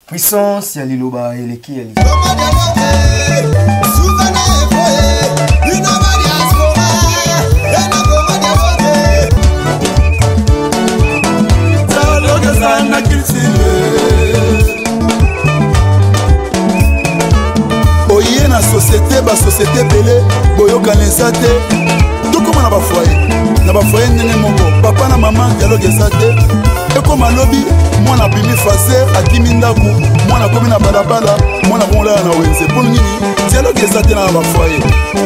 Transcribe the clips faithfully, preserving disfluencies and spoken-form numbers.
Puissance, il y a Liloba et les qui, il y a Oye na société, ba société belé, boyoka nesate. Tout comme na ba foyer, na ba foyer nene moko, papa na maman dialogue esate. Et comme à lobby, moi na bimi faser, akimi ndaku, moi na komi na balabala, moi na bonla na wenze. Pour nini dialogue esate na ba foyer.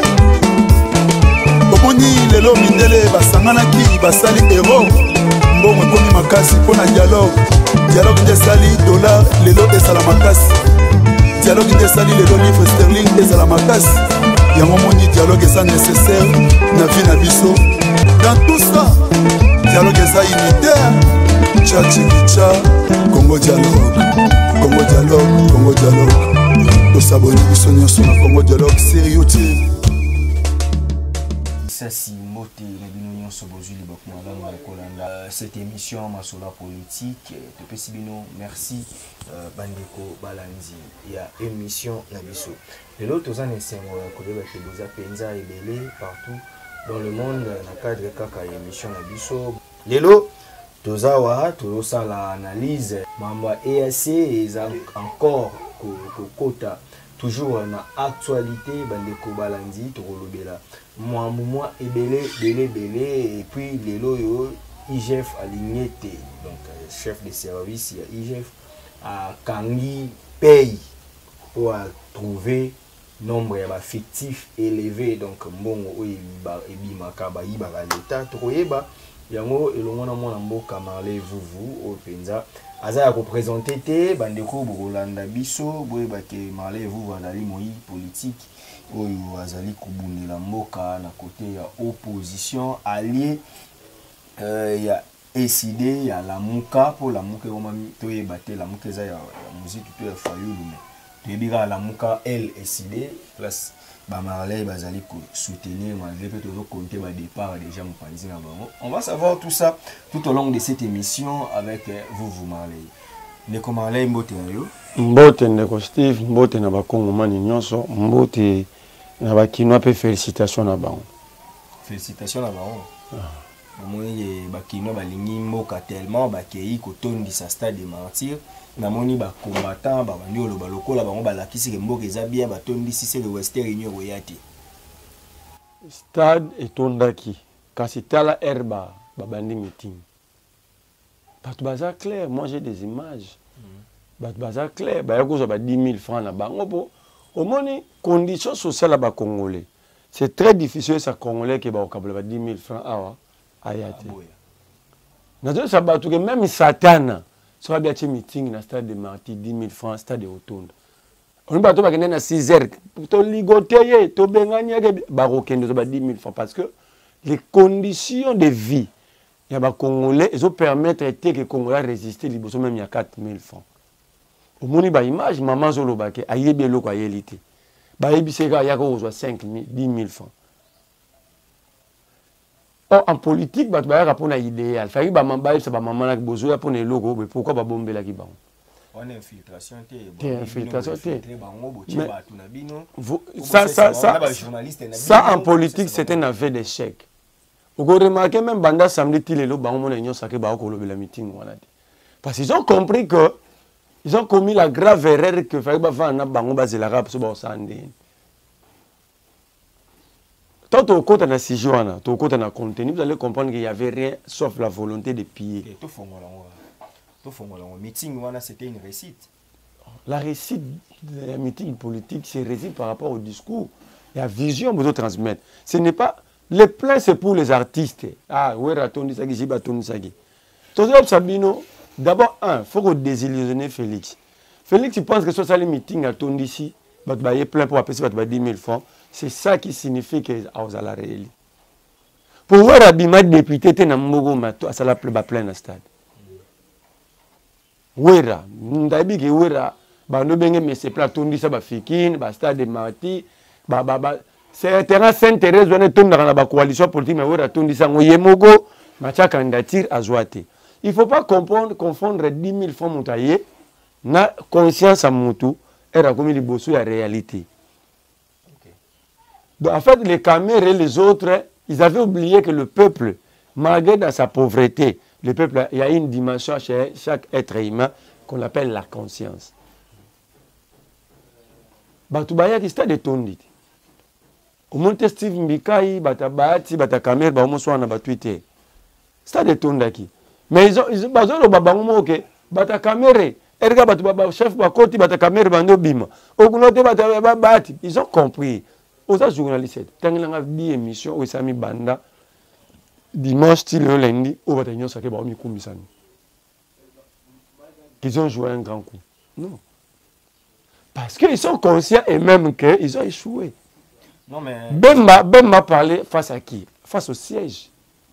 Omoni lelo mindele basangana ki basali héros. Mbongo komi makasi pour na dialogue. Dialogue de sali dollar, lelo esala makasi. Dialogue de sali lelo livre sterling esala makasi. Yango moni dialogue est nécessaire na vie na biso. Dans tout ça, dialogue est unitaire. Tcha tcha Congo dialogue, Congo dialogue, Congo dialogue. Nous s'abonner biso nyonso na Congo dialogue sérieux. Ça si moté na bino nyonso bozuli bakuma la kolanda cette émission masola politique te pesibino merci bandeko balanzi ya émission na biso. Lelo tozana esengo ya koyeba ke boza penza ebele partout dans le monde na cadre kaka émission na biso. Lelo tozawa tozosala analyse mamba E A C eza encore ko kota toujours na actualité bandeko balanzi tokolobela moi moi ebele belé belé et puis lelo yo I G F aligné donc chef de service ya I G F a kangi paye pour trouver nombre ya ba fictif élevé donc mbongo oyo ebimaka ba yibaka l'état tokoyeba yango elongo na mwana mboka Marley Vuvu o penza aza ya représenter te bandeko bokolanda biso boyeba ke Marley Vuvu azali moi politique oyo azali kubundela mboka na côté ya opposition allié euh, ya E C D ya Lamuka pour Lamuka oma toyeba te Lamuka eza ya musique to ya Fayulu mais toyebika Lamuka L E C D plus ba Marley bazali ko soutenir malgré que toujours compter ba départ déjà mopanzi na bango. On va savoir tout ça tout au long de cette émission avec vous vous Marley. Ndeko Marley mbote yo. Mbote ndeko Steve, mbote na bakongo mani nyonso, mbote na bakino pe félicitations na bango. Félicitations na bango. Omoni bakino balingi mboka tellement bakei ko tondisa stade de martyr. Namoni ba combattant ba bandi oloba lokola bango balakisi ke mboka eza bien batondisi se le Western Union oyati. Stade etondaki kasi tala herba babandi meeting. Bato baza clair, moi j'ai des images. Bato baza clair, ba yako ba dix mille francs na bango po. Omoni conditions sociales ba congolais. C'est très difficile ça congolais que ba okabla ba dix mille francs awa ayati. Nazo sa bato que même satana soit bien un meeting na stade de Martyr dix mille francs stade de Rotonde. On va to ba kende na six heures to ligoter to benganya ke ba rokende so ba dix mille francs parce que les conditions de vie il y a ba congolais ils ont permettre que les congolais résister liboso même il y a quatre mille francs. Au moni ba image maman zoloba ke ayebe loko ayelité. Ba yebiseka ya ko cinq mille dix mille francs. Or, en politique, bah, tu vas répondre à l'idéal. Il faut que bah, maman, ça va maman là besoin pour les logos, mais pourquoi pas bomber là qui va? On a infiltration, t'es infiltration, t'es. Ça, ça, ça, ça en politique, c'est un aveu d'échec. Vous remarquez même banda samedi il est là, bah on a union sacré bah on a le meeting voilà. Parce qu'ils ont compris que ils ont commis la grave erreur que fallait bah faire un bango basé l'arabe sur bah ça andé. Tant au côté de six jours, au côté de contenu, vous allez comprendre qu'il n'y avait rien sauf la volonté de piller. Le meeting, c'était une réussite. La réussite d'un meeting politique, c'est réussite par rapport au discours. La vision que vous transmettre. Ce n'est pas... Les plans, c'est pour les artistes. Ah, oui, Ratoni Sagi, Jiba Toni Sagi. Sabino, d'abord, un, il faut qu'on désillusionne Félix. Félix, il pense que ce soit le meeting à Toni ici, il va y plein pour appeler dix mille francs. C'est ça qui signifie que vous allez réélire. Pour voir Abima député, tu as un ça la plein à stade. Ouera, ndabi que ouera, bah nous bengue mais c'est plateau dit ça bah fikin, bah stade de Marty, bah bah bah c'est un terrain Sainte-Thérèse on est tombé dans la coalition politique mais ouera tout dit ça moyemogo, matcha candidature à Zouate. Il faut pas comprendre confondre dix mille francs moutaillés na conscience à moto elle a commis les bosses la réalité. Okay. Donc en fait les caméras et les autres ils avaient oublié que le peuple malgré dans sa pauvreté le peuple il y a une dimension chez chaque être humain qu'on appelle la conscience. Batu baya qui stade tondi. Au monte Steve Mbikai bata baati bata caméra ba omo na ba Twitter. Stade tondaki. Mais ils ont ils ont besoin de babango OK bata caméra erga batu baba chef ba koti bata caméra bando bima. Okunote bata ba baati ils ont compris. Aux journalistes tangela bi émission o sami banda dimanche til le lundi au bata nyosa ke ba mi kumisani. Qu'ils ont joué un grand coup. Non. Parce qu'ils sont conscients et même qu'ils ont échoué. Non mais... Bemba, Bemba parlait face à qui? Face au siège.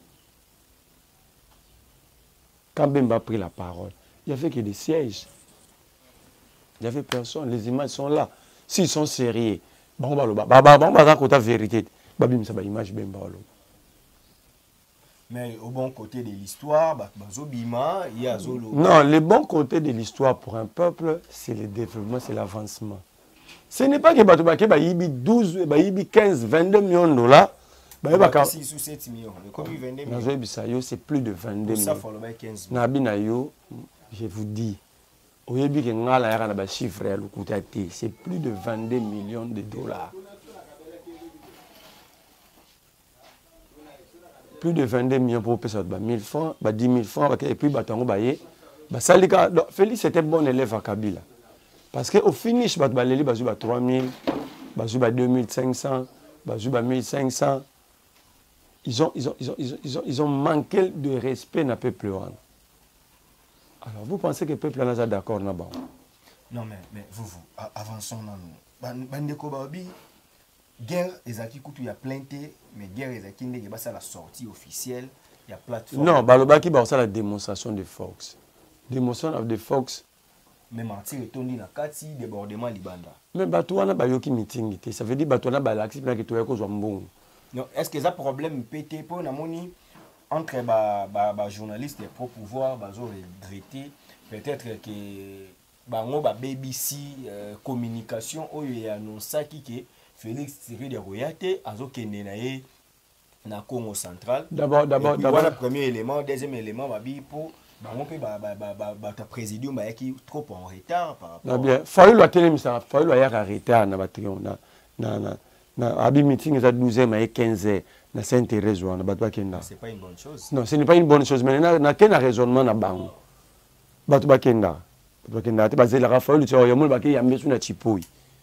Quand Bemba a pris la parole, il n'y avait que des sièges. Il n'y avait personne. Les images sont là. S'ils sont sérieux, bon, bah, bah, bah, bah, bah, bah, vérité. Bah, bim, ça, bah, image Bemba. Mais au bon côté de l'histoire, il y a Zolo. Non, le bon côté de l'histoire pour un peuple, c'est le développement, c'est l'avancement. Ce n'est pas que Batoubaké bah, il y a douze, bah, il y a quinze, vingt-deux millions de dollars. Bah, bah, bah, six ou sept millions. C'est plus de vingt-deux millions. Nabinayo, je vous dis, c'est plus de vingt-deux millions de dollars. Plus de vingt-deux millions pour payer mille francs, dix mille francs, et puis Batango Baye. Félix était bon élève à Kabila. Parce qu'au finish, Batbaleli Bazouba trois mille, Bazouba deux mille cinq cents, Bazouba mille cinq cents. Ils ont, ils, ont, ils, ont, ils, ont, ils ont manqué de respect dans le peuple. Alors vous pensez que le peuple est d'accord? Non, mais, mais vous, vous, avançons dans nous. Bandeko Baobi. Guerre, il y a plainte, mais guerre, il y a la sortie officielle, il y a plateforme. Non, Balobaki, c'est la démonstration de Fox. Démonstration de Fox. Mais mentir, il y a un débordement libanda. Mais Batouana, il y a un meeting. Ça veut dire que Batouana, il y a un accident qui est bon. Est-ce que ça problème pété pour nous entre les journalistes et pour pouvoir regretter peut-être que B B C communication, il y a annoncé que Félix Tshisekedi Royate a zokende na ye na Congo central. D'abord, d'abord, d'abord. Voilà premier élément, deuxième élément, babi pour bango pe ba ba ba ba ta présidium ba qui trop en retard par rapport. Bien, fallu la télé ça, fallu la ya retard na batrion na na na na abi meeting za douzième et quinzième na Sainte-Thérèse na batwa kenda. C'est pas une bonne chose. Non, ce n'est pas une bonne chose, mais na na ken raisonnement na bango. Batwa kenda. Batwa kenda te bazela ka fallu tu ya mul ba ke ya mesu na chipoi.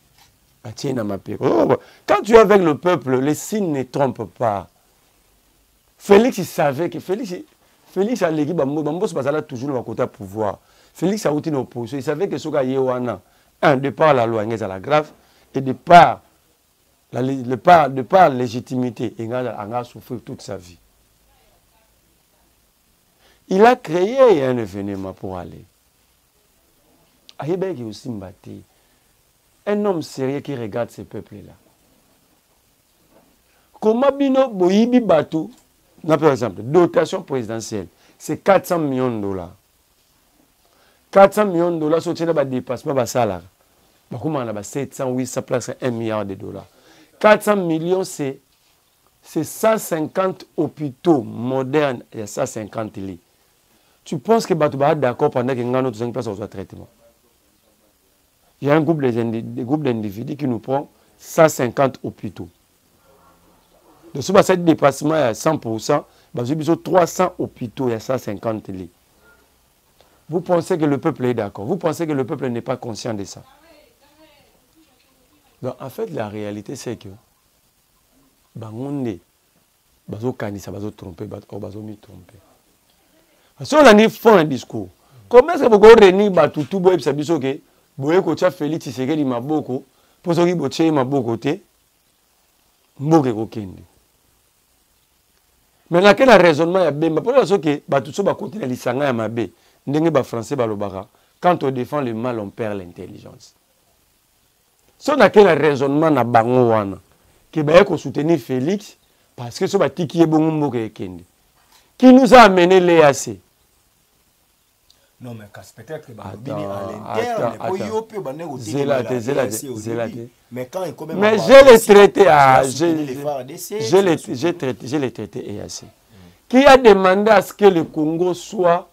Quand tu es avec le peuple, les signes ne trompent pas. Félix, il savait que Félix, Félix a l'équipe, il toujours le côté pouvoir. Félix a outil l'opposition. Il savait que ce qu'il y a, un, de par la loi, il y a la grave, et de par la de par, de par légitimité, il a souffert toute sa vie. Il a créé un événement pour aller. Il aussi mbatté. Un homme sérieux qui regarde ce peuple-là. Comment bino boyibi batou, par exemple, dotation présidentielle, c'est quatre cents millions de dollars. quatre cents millions de dollars, c'est un dépassement de salaire. sept cents, huit cents, place un milliard de dollars. quatre cents millions, c'est cent cinquante hôpitaux modernes et cent cinquante lits. Tu penses que Batou va être d'accord pendant que nous avons cinq places au traitement? Il y a un groupe d'individus qui nous prend cent cinquante hôpitaux. De ce fait, dépassement à cent pour cent, il y a trois cents hôpitaux, il y a cent cinquante lits. Vous pensez que le peuple est d'accord? Vous pensez que le peuple n'est pas conscient de ça? Donc, en fait, la réalité, c'est que Bangonde, Bazo Kanisa, Bazo trompé, Bazo mi trompé. Si on a fait un discours, comment est-ce que vous pouvez réunir Batoutou, Boye, Sabiso, que Boye, Kocha, Félix, Tshisekedi, Maboko, pour ceux qui Boche, Maboko, Mboke, Kokende. Maintenant, quel raisonnement il y a bien? Pour ceux qui Batoutou, Bakote, Lisanga, Yamabe, Ndenge, Ba français, Balobara, quand on défend le mal, on perd l'intelligence. Si on a quel raisonnement na bango wana, que Baye ko soutenir Félix, parce que ce bati qui est bon Mboke, Kokende. Qui nous a amené l'E A C? Non, mais peut-être que Attends, à l'interne, mais quand il Mais je l'ai traité à... Je l'ai traité, je l'ai traité E A C. Qui a demandé à ce que le Congo soit...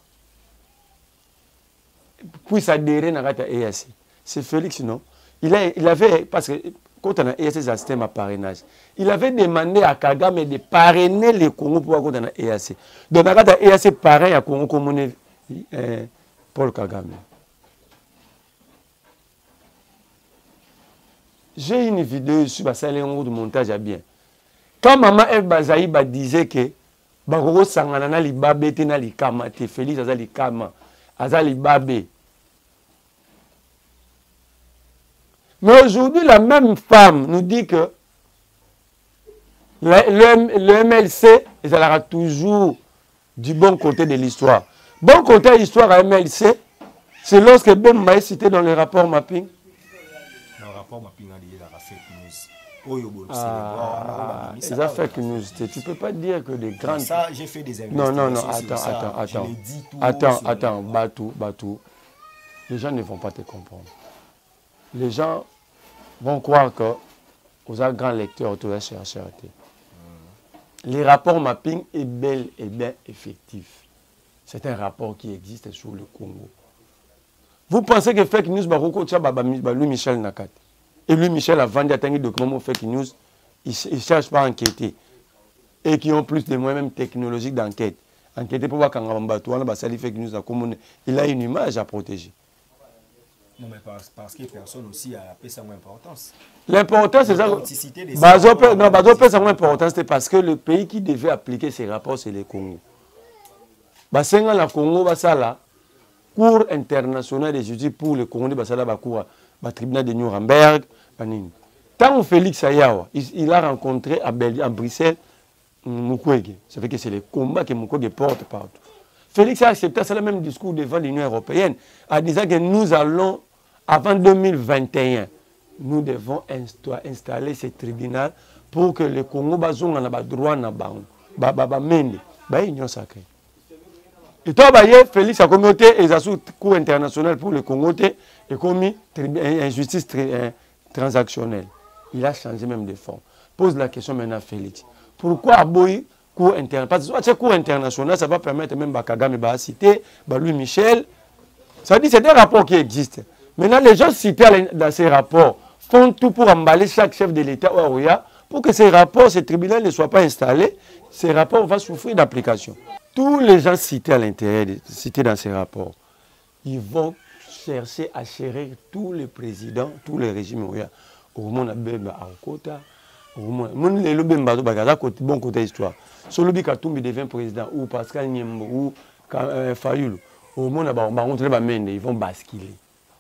puisse adhérer à la E A C. C'est Félix, non? Il, a, il avait... Parce que quand on a E A C, c'est un système à parrainage. Il avait demandé à Kagame de parrainer le Congo pour avoir un E A C. Donc, dans la E A C, pareil à Congo comme euh, Paul Kagame. J'ai une vidéo sur le salon de montage à bien. Quand Maman El Bazaïba disait que Bakoko Sangana li babé tena li kama te Félix azali kama azali babé. Mais aujourd'hui, la même femme nous dit que le, le, le M L C sera toujours du bon côté de l'histoire. Bon côté de l'histoire à M L C, c'est lorsque Bemba est cité dans le rapport mapping. Dans le rapport mapping, il y a la fake news. Ah, c'est la fake news. Tu ne peux pas dire que des grandes... Ça, j'ai fait des investigations. Non, non, non, attends, attends, attends. Attends, attends, Batou, Batou. Les gens ne vont pas te comprendre. Les gens vont croire que vous êtes grand lecteur, tu vas chercher. Les rapports mapping est bel et bien effectif. C'est un rapport qui existe sur le Congo. Vous pensez que fake news, Louis Michel Nakat. Et Louis Michel a vendu des documents fake news, ils ne cherchent pas à enquêter. Et qui ont plus de moyens même technologiques d'enquête. Enquêter pour voir quand on va fake news, il a une image à protéger. Non, mais parce, parce que personne aussi a appelé ça moins importance. L'importance, c'est ça. Non, Bazo ça moins importance, c'est parce que le pays qui devait appliquer ces rapports, c'est le Congo. Basenga la Congo, Basala, Cour internationale de justice pour le Congo, Basala, Bakoura, le tribunal de Nuremberg, Banini. Tant que Félix Ayawa, il, il a rencontré à, à Bruxelles Mukwege. Ça fait que c'est le combat que Mukwege porte partout. Félix a accepté ça, le même discours devant l'Union européenne, en disant que nous allons, avant deux mille vingt et un, nous devons installer ce tribunal pour que le Congo bazonga na ba droit na bango, ba ba ba mende, ba union sacrée. Et toi, Félix a commis et a sous cour international pour le Congo et commis injustice transactionnelle. Il a changé même de forme. Pose la question maintenant à Félix. Pourquoi Aboy cour internationale? Parce que cette cour internationale, ça va permettre même à Kagame de citer, Louis Michel. Ça dit c'est des rapports qui existent. Maintenant, les gens cités dans ces rapports font tout pour emballer chaque chef de l'État pour que ces rapports, ces tribunaux ne soient pas installés. Ces rapports vont souffrir d'application. Tous les gens cités à l'intérieur, cités dans ces rapports, ils vont chercher à chérir tous les présidents, tous les régimes. Au moment où Bemba a Okota, au moment où Bemba a bon côté histoire. Solobi Katumbi devient président, ou Pascal Nyembo, ou Fayoulou, au moment où ils vont basculer.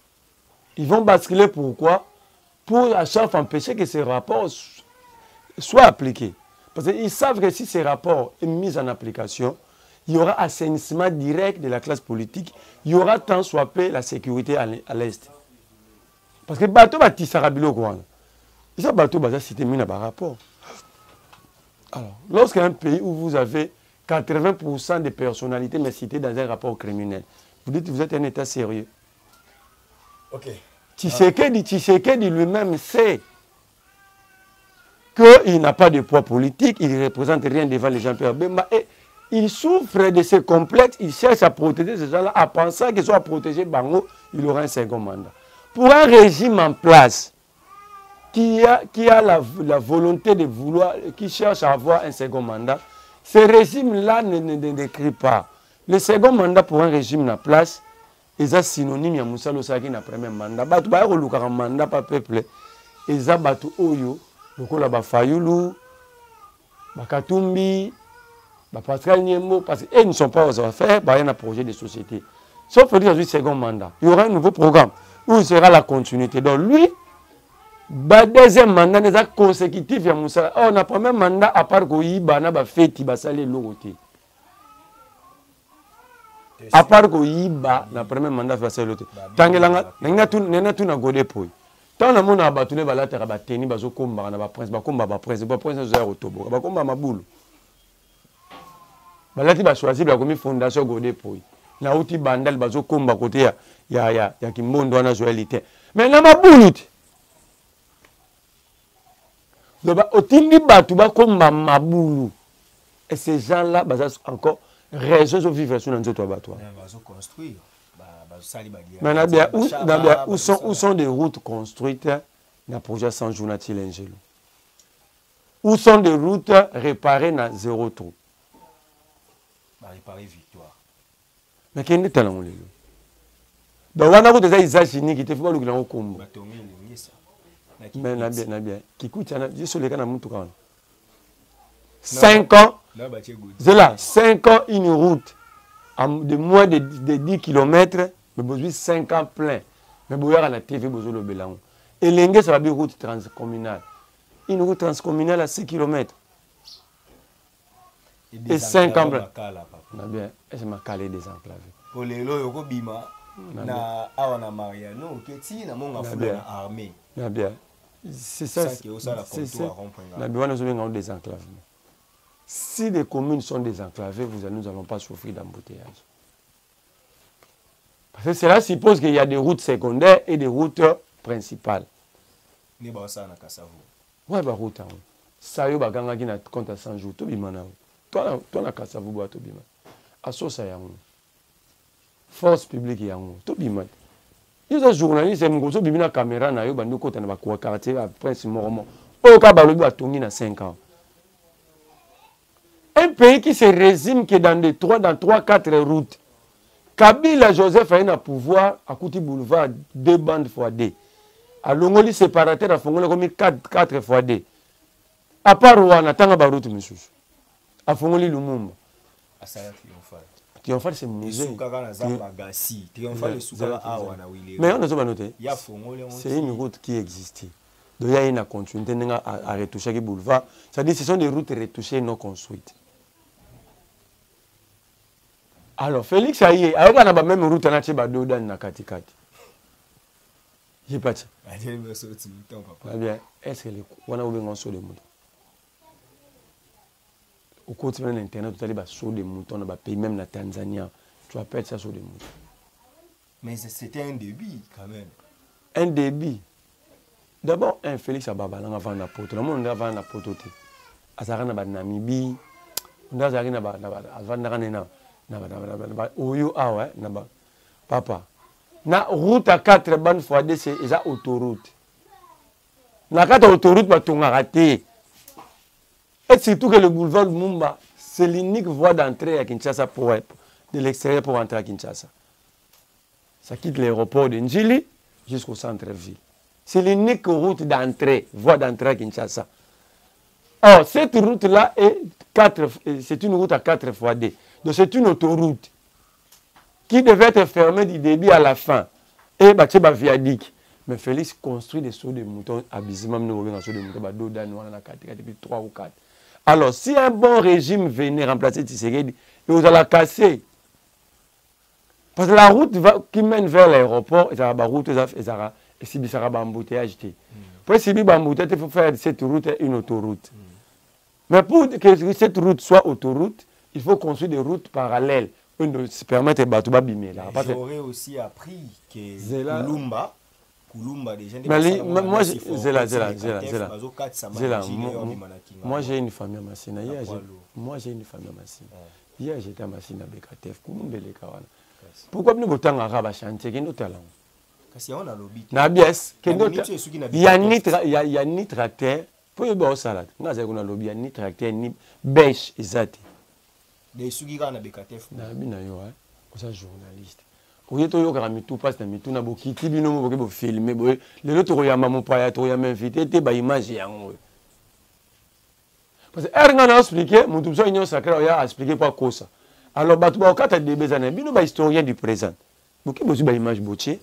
Ils vont basculer pourquoi? Pour à chaque fois empêcher que ces rapports soient appliqués. Parce qu'ils savent que si ces rapports sont mis en application, il y aura assainissement direct de la classe politique, il y aura tant soit peu la sécurité à l'Est. Parce que bateau va tisarabilo quoi. Et ça bateau va citer mis dans rapport. Alors, lorsqu'un pays où vous avez quatre-vingts pour cent des personnalités mais citées dans un rapport criminel, vous dites que vous êtes un État sérieux. Ok. Tshisekedi, Tshisekedi lui-même sait qu'il n'a pas de poids politique, il ne représente rien devant les Jean-Pierre Bemba et il souffre de ce complexe, il cherche à protéger ces gens-là, à penser qu'ils soient protégés, Bango, il aura un second mandat. Pour un régime en place qui a, qui a la, la volonté de vouloir, qui cherche à avoir un second mandat, ce régime-là ne, ne, ne décrit pas. Le second mandat pour un régime en place, est synonyme de Moussa Losaki na premier mandat. Batu ba ko luka mandat pa peuple. Eza batu oyo lokola ba Fayoulou, ba Katumbi, ba Pascal Nyembo parce qu'ils ne sont pas aux affaires, bah il y a un projet de société. Sauf que dans le second mandat, il y aura un nouveau programme où il sera la continuité. Donc lui, ba deuxième mandat n'est consécutif ya Moussa. Oh, na premier mandat à part ko yiba na ba feti ba salé lokoté. À part que Yiba, le premier mandat fait ça l'autre. Tangelanga, n'enga tout, n'enga tout na godé poi. Tant na mona abatule balata rabateni bazo komba na ba prince, ba komba ba prince, ba prince zo otobo, ba komba mabulu. Balati ba choisir la komi fondation godé poi. na uti bandal bazo komba côté ya ya ya, ya Kimbondo na joelité mais na mabulu te donc otindi batu ba komba mabulu et ces gens là baza encore raison de vivre sur notre toit. construire. Mais na bien où na bien où sont où sont des routes construites na projet cent jours na Tilengelo. Où sont des routes réparées na zéro trou. Ba réparer victoire. Mais qu'est-ce que tu as là? Donc on a des États-Unis qui te font le grand combo. Mais na bien na bien qui coûte na je sur les canaux mutu quand. cinq ans. C'est là, cinq ans une route de moins de, de dix kilomètres, mais besoin cinq ans plein. Mais vous avez la T V, vous avez le Bélan. Et l'Engue, ça va être une route transcommunale. Une route transcommunale à six kilomètres. Et, et cinq ans plein. Bien, c'est ma calée désenclavée. Pour les lois, il y a Bima, na awana Mariano, Keti, na monga fula armée. Bien. C'est ça. C'est ça. Na bien, nous avons un désenclavement. Si les communes sont désenclavées, vous, nous n'allons pas souffrir d'embouteillage. Parce que cela suppose qu'il y a des routes secondaires et des routes principales. Ni ba ça na Kasavu. Ouais, bah route. Ça yo baganga qui na compte à cent jours, to bima na. Toi toi na Kasavu ba to bima. Asso ça ya. Force publique ya. To bima. Ils ont journaliste mgozo bima na caméra na yo bandu kota na ba kwa quartier à Prince Moromo. O ka ba lo ba tongi na cinq ans. Un pays qui se résume que dans des trois, dans trois, quatre routes. Kabila Joseph a un pouvoir à Kouti Boulevard, deux bandes fois D. À Longoli séparateur à Fongoli comme quatre, quatre fois D. À part Rwanda, tant que route monsieur. À Fongoli Lumumba. À ça triomphal. Triomphal c'est musée. Mais on a pas noté. C'est une route qui existait. Donc il y a une continuité à retoucher le boulevard. C'est-à-dire ce sont des routes retouchées non construites. Alors, Félix, ça y est, avec la même route, on a fait des dans la Katikati. J'ai pas dit. Bien, est-ce que on a ouvert un saut de mouton? Au quotidien de l'Internet, tu as des sauts de moutons dans le pays, même la Tanzanie, tu vas perdre ça saut de mouton. Mais c'était un débit quand même. Un débit. D'abord, un Félix a babalang avant la pote. Le monde avant la pote. Azara na Namibie. On a Azara na avant na na na Oyo ah ouais na ba papa. Na route à quatre bandes fois deux c'est eza autoroute. Na quatre autoroute ba tonga raté. Et surtout que le boulevard Lumumba c'est l'unique voie d'entrée à Kinshasa pour de l'extérieur pour entrer à Kinshasa. Ça quitte l'aéroport de Njili jusqu'au centre-ville. C'est l'unique route d'entrée, voie d'entrée à Kinshasa. Or, cette route-là, c'est une route à quatre fois D. Donc, c'est une autoroute qui devait être fermée du début à la fin. Et bah, c'est un viaduc. Mais Félix construit des sauts de moutons abysses. Même nous, on a des sauts de moutons, depuis trois ou quatre. Alors, si un bon régime venait remplacer Tshisekedi, il allait casser. Parce que la route va, qui mène vers l'aéroport, c'est la route, et si ça va embouteillage. Pour si ça embouteillage, il faut faire cette route une autoroute. Mm. Mais pour que cette route soit autoroute, il faut construire des routes parallèles pour se permettre de battre bimé là. J'aurais aussi appris que Kulumba, Kulumba déjà. Mais moi, Zela, Zela, Zela, Zela. Zela, moi j'ai une famille à Massina. Moi j'ai une famille à Massina. Hier j'étais à Massina Bekatef. Kulumba les Kawana. Pourquoi nous votons à Rabat chantier que nous talons? Na bies il y a ni il y a il y a ni tracteur pour y boire salade nga za kuna lobby ni tracteur ni bêche ezati des suki kana bekatef na bina yo hein ça journaliste oye to yo ka mitu passe na mitu na bokiti bino mo boke bo filmer boye le loto ko yamba mo pa ya to ya m'inviter te ba image yango parce que er nga na expliquer mutu so union sacrée ya expliquer pas quoi ça alors batu ba okata de bezana bino ba historien du présent boki bozu ba image botier.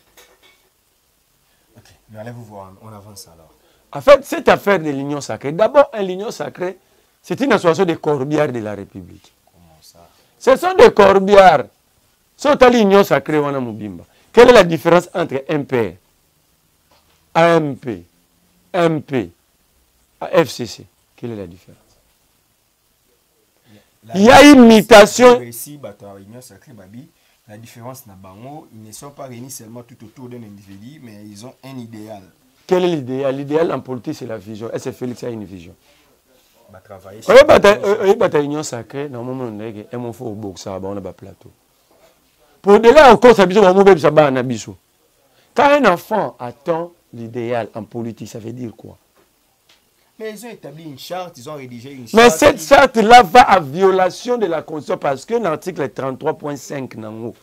Mais allez-vous voir, on avance alors. En fait, cette affaire de l'Union sacrée, d'abord, l'Union sacrée, c'est une association de corbières de la République. Comment ça? Ce sont des corbières. C'est l'Union sacrée, on a Moubimba. Quelle est la différence entre M P R, A M P, M P, F C C? Quelle est la différence? La Il y a une mutation. Ici, l'Union sacrée, Babi, La différence na bango, ils ne sont pas réunis seulement tout autour d'un individu, mais ils ont un idéal. Quel est l'idéal? L'idéal en politique, c'est la vision. Est-ce que Félix a une vision? Bah, travailler Oui, bataille union sacrée, normalement, on faut au boxe, on a un plateau. Pour de là encore, ça veut quand un enfant attend l'idéal en politique, ça veut dire quoi? Mais ils ont établi une charte, ils ont rédigé une charte. Mais cette qui... charte-là va à violation de la Constitution parce que l'article trente-trois point cinq,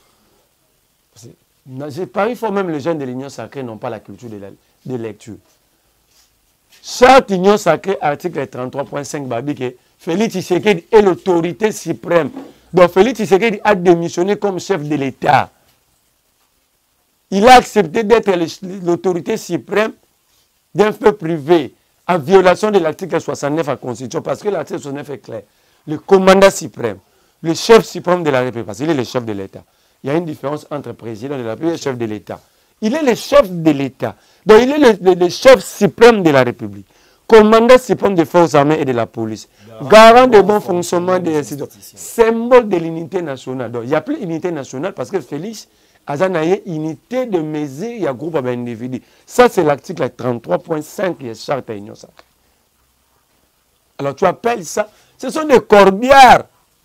j'ai pari fort même les jeunes de l'Union sacrée n'ont pas la culture de, la, de lecture. Charte Union sacrée, article trente-trois point cinq, Babi, que Félix Tshisekedi est l'autorité suprême. Donc Félix Tshisekedi a démissionné comme chef de l'État. Il a accepté d'être l'autorité suprême d'un feu privé en violation de l'article soixante-neuf de la Constitution, parce que l'article soixante-neuf est clair. Le commandant suprême, le chef suprême de la République, parce qu'il est le chef de l'État. Il y a une différence entre le président de la République et le chef de l'État. Il est le chef de l'État. Donc il est le, le, le chef suprême de la République. Commandant suprême des forces armées et de la police. Garant de bon fonctionnement des institutions. Symbole de l'unité nationale. Donc il n'y a plus unité nationale parce que Félix Azanaye, unité de mesure, il y a groupe d'individus. Ça, c'est l'article trente-trois point cinq de la charte Union sacrée. Alors, tu appelles ça, ce sont des corbières.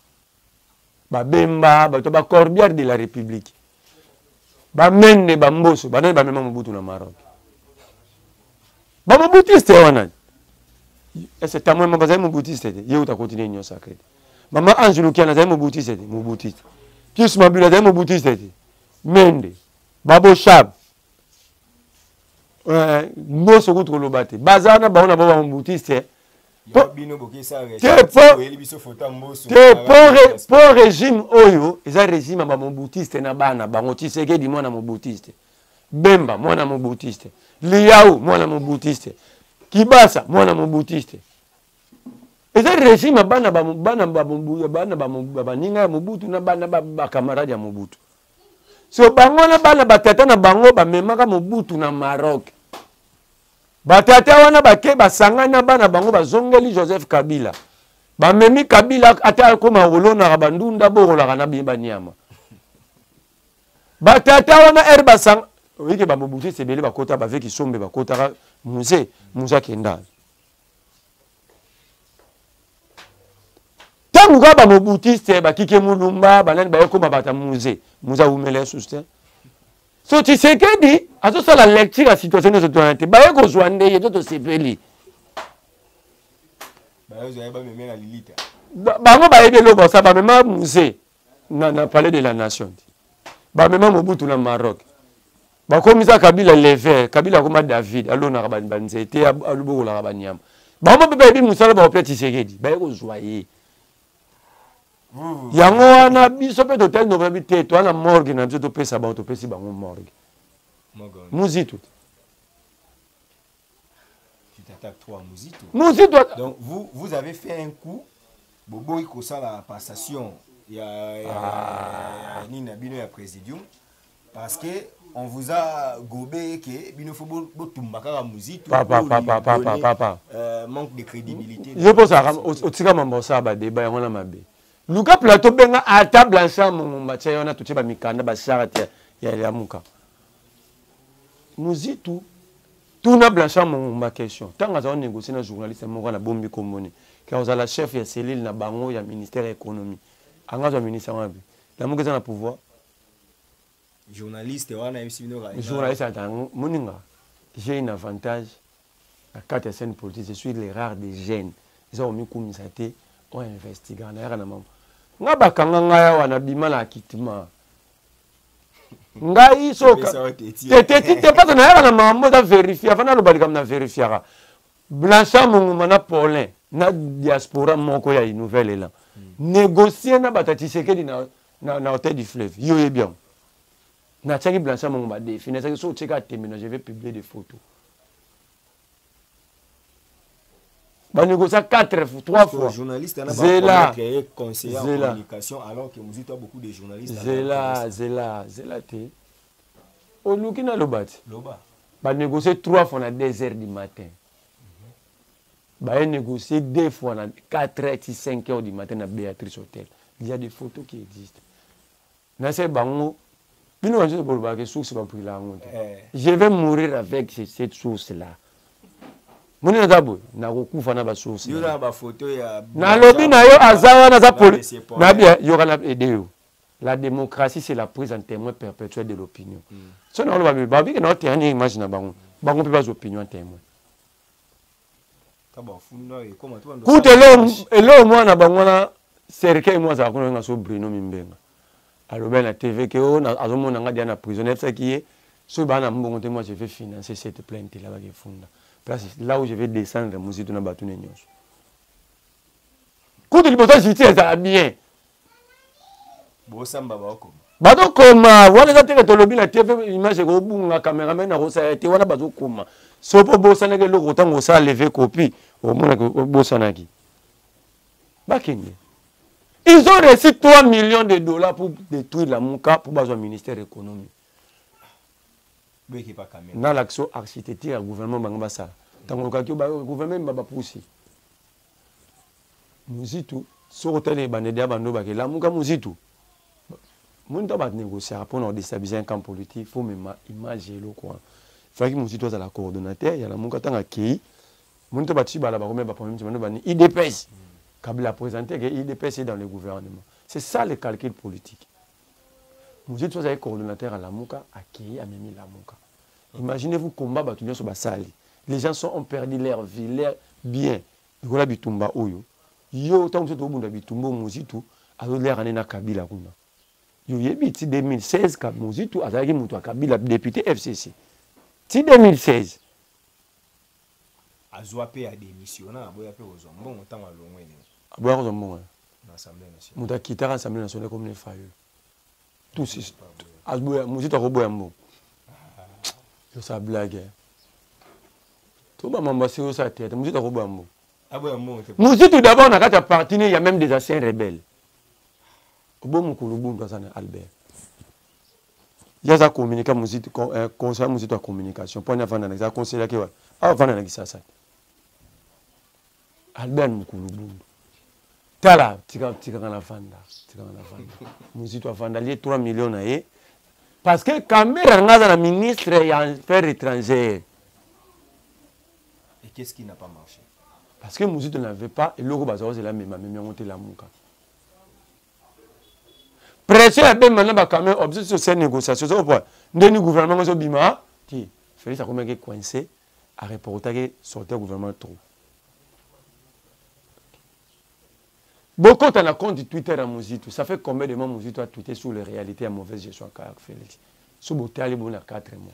Bemba, ba corbières de la République. Ba mende, ba mboso, ba nani ba mema Mobutu na Maroc. Ba Mobutiste wana. Est-ce que moi ma Mobutiste? Yeu ta continuer Union sacrée. Maman Angelou Kiana za Mobutiste, Mobutiste. Pius Mabula za Mobutiste. Mende, Babo Chab, Moso Koutro Lobate, Bazana Baona Baba Moubutiste. Pour régime Oyo, ils ont régime à Moubutiste Nabana, Bangotiste, Gedi, moi na Moubutiste. Bemba, moi na Moubutiste. Liao, moi na Moubutiste. Kibasa, moi na Moubutiste. Ils ont régime à Bana Bana Bana Bana Mobutu, Nabana Baba camarade à Mobutu. So bango na bana batata na bango ba memaka Mobutu na Maroc. Batata wana bake basanga na bana bango bazongeli Joseph Kabila. Ba memi Kabila ata koma wolona bandunda borola na bimba nyama. Batata wana er basanga wiki ba Mobutu sebele bakota ba veki sombe bakota musée musa kenda. Tangu ba Mobutiste ba kike mulumba banani ba yoko mabata musée musa umele soutien. So Tshisekedi azo ça la lecture à situation de citoyenneté ba yoko zwande yeto to sepeli. Ba yo ba meme na lilita. Bango ba yebelo ba ça ba mema musée na na palais de la nation. Ba mema Mobutu na Maroc. Ba komisa Kabila lever, Kabila koma David alona ka banzete alubo la ka banyama. Ba mo bebe bi musala ba opeti Tshisekedi ba yoko zwaye. Yango wana biso pe totel no babi te to ana morgue na biso to pesa ba to pesi bango morgue. Muzitu. Tu t'attaques trop à Muzitu. Muzitu. Donc vous vous avez fait un coup bobo iko ça la passation il y a ni na bino ya présidium parce que on vous a gobé que bino faut botumbaka ka Muzitu. Papa papa papa papa. Euh manque de crédibilité. Je pense à otika mambo ça ba débat ngona mabe. Luka plateau benga ata Blanchard Mungumba tshayona tuche ba mikanda ba charati ya ya muka. Muzitu tuna Blanchard Mungumba question. Tanga za négocier na journaliste moko na bombi komoni. Ka ozala chef ya cellule na bango ya ministère économie. Anga zo ministère wabi. La muka na pouvoir. Journaliste wana M C Bino ga. Journaliste atango moninga. J'ai un avantage à quatre scènes politiques, je suis les rares des jeunes. Ils ont mis comme ça été on investigue na yaka na mama. Nga bakanga ngaya wana bima na kitima. Ngai soka. Te te te pas na yaka na mama da vérifier afana lo balika na vérifier. Blanchard Mungumba na Paulin na diaspora moko ya nouvelle là. Négocier na batati Tshisekedi na na na hôtel du fleuve. Yo est bien. Na tsaki Blanchard Mungumba défini ça que so tseka terminer je vais publier des photos. Bah négocier quatre fois, trois fois. Journaliste Zela, créé conseiller en communication alors que nous avons beaucoup de journalistes. Zela, Zela, Zela té. Au Lukina Lobat. Loba. Bah négocier trois fois à deux heures du matin. Bah négocier deux fois à quatre heures et cinq heures du matin à Béatrice Hotel. Il y a des photos qui existent. Nase bango. Bino wanjou pour baguer source va pris la honte. Je vais mourir avec cette source là. Mon d'abord na kokufa na ba source. Yo na ba photo ya. Na lobi na yo azawa na za poli. Na bien yo kana aider. La démocratie c'est la prise en témoin perpétuelle de l'opinion. So na lo ba ba bi na terni image na bango. Bango pe pas opinion en témoin. Kaba fundo e comment tu vas. Koute lo lo moi na bango na cercueil moi za ko na so Bruno Mimbenga. Alors ben la T V que on a azomona nga dia na prisonnier ça qui est so ba na mbongo moi je vais financer cette plainte là ba ke funda. Place là où je vais descendre musique na batu ne nyonso. Koute liboto justice ça bien. Bo samba ba ko. Bato koma wala za teke to lobi na T V image ko bunga cameraman na ko sa te wana bato koma. So po bo sana ke loko tango sa lever copie au mona ko bo sana ki. Bakenge. Ils ont reçu trois millions de dollars pour détruire la Mouka pour besoin ministère de l'économie. Dans l'action architecture du gouvernement Bangabasa. Tant que le gouvernement va pousser. Mouzitou, sur hôtel et Banédia Bando, la Mouka Mouzitou. Mon temps va négocier pour déstabiliser un camp politique. Il faut même imaginer le coin. Il faut que Mouzitou soit la coordonnateur. Il y a la Mouka Tanga qui. Mon temps va tuer la baromètre va prendre il dépêche. Kabila a présenté qu'il est passé dans le gouvernement. C'est ça le calcul politique. Vous êtes un coordonnateur à la Mouka, à qui a mis la Mouka. Imaginez-vous combat battu sur Basali. Les gens sont, ont perdu leur vie, leur bien. Ils ont bitumba oyo. Yo tant que vous avez bitumba Mouzitou, alors l'air en a Kabila kuna. Yo yebi ti deux mille seize ka Mouzitou azaki mutu Kabila député F C C. Ti deux mille seize. Azwape a démissionné, aboya pe ozombo montant à longwe. Aboya ozombo. L'Assemblée nationale. Muta quitter l'Assemblée nationale comme les failles. Tout c'est Azboya Mouzitou roboya mbo. Yo sa blague. Tout ba mamba c'est ça tête, Mouzitou roboya mbo. Aboya mbo. Mouzitou d'abord na kata partenaire, il y a même des anciens rebelles. Obo mukulu bundu sana Albert. Il y a ça communiquer Mouzitou conseil Mouzitou à communication. Pour na vendre na conseiller qui va. Ah vendre na ça ça. Albert Mukulubu. Tala, tika tika na fanda, tika na fanda. Mouzitou a fanda les trois millions na ye. Parce que caméra ngaza na ministre ya affaires étrangères. Et qu'est-ce qui n'a pas marché? Parce que Mouzitou n'avait pas et logo bazaro c'est la même même monter la Mouka. Pression a bien maintenant ba quand même objet sur ces négociations au point. Ndeni gouvernement zo bima, ti, Félix a comment que coincé à reporter que sortir gouvernement trop. Beaucoup de compte Twitter à Mouzitou. Ça fait combien de mois Mouzitou a tweeté sur les réalités à mauvaise gestion à Félix. Sur Botéali, il y a quatre mois.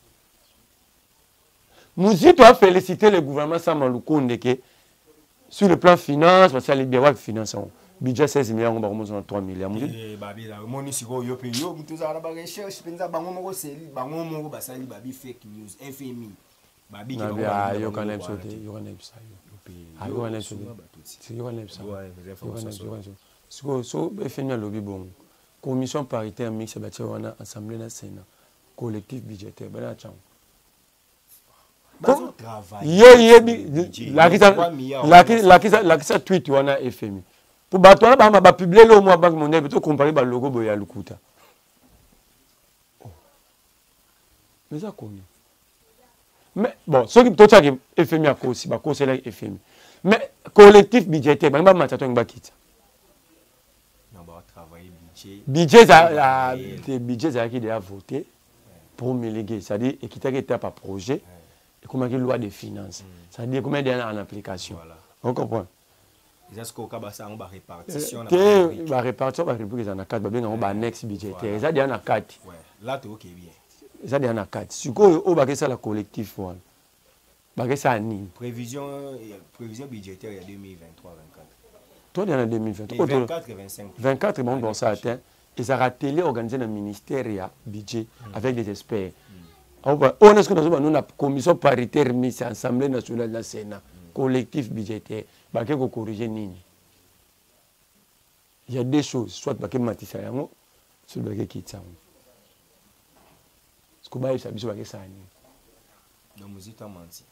Mouzitou a félicité le gouvernement Samaloukonde sur le plan finance, parce qu'il y a les bureaux de finance. Budget seize milliards, on va trois milliards. Eh, Babi, la monisiko, yo paye, yo, tout ça, la recherche, penza, bango moko seli, bango moko basali, babi fake news, F M I. Babi, qui va yo quand même sauter, yo quand même ça. Ah, yo quand même sauter. C'est yo quand même ça. So, so, F M I a lobby bon. Commission paritaire mixte, bâtie wana, assemblée na Sénat, collectif budgétaire, ben la chance. Yo, yebi, la qui la qui la qui la qui ça tweet wana F M I. Pour battre là, bah bah publier le mois banque monnaie, plutôt comparer bah logo boya lukuta. Mais ça comment? Mais bon, ce qui tout ça qui F M I a cause, bah cause là F M I. Mais collectif budgétaire, bah bah match on va quitter. Non bah travailler budget. Budget ça, des budgets ça qui déjà voté pour m'éléguer, c'est-à-dire équité qui étape à projet et comment que loi des finances, c'est-à-dire combien d'années en application. On comprend. Est-ce qu'on a une répartition? La répartition, la république, il y a quatre, il y a un annexe budgétaire. Il y a quatre. Là, tu es OK bien. Il y a quatre. Si vous avez ça, le collectif, vous avez ça à Nîmes. Prévision budgétaire, il y a deux mille vingt-trois vingt-quatre. Toi, il y a deux mille vingt-trois. vingt-quatre et vingt-cinq. vingt-quatre, bon, ça atteint. Et ça a télé organisé dans le ministère budget avec des experts. On est-ce que nous avons une commission paritaire mise à l'Assemblée nationale de la Sénat, collectif budgétaire. Il faut corriger Nini. Il y a des choses, soit il faut matissa yango, soit il faut quitter yango. Ce que vous avez dit, c'est que ça. Donc, Mouzitou a menti.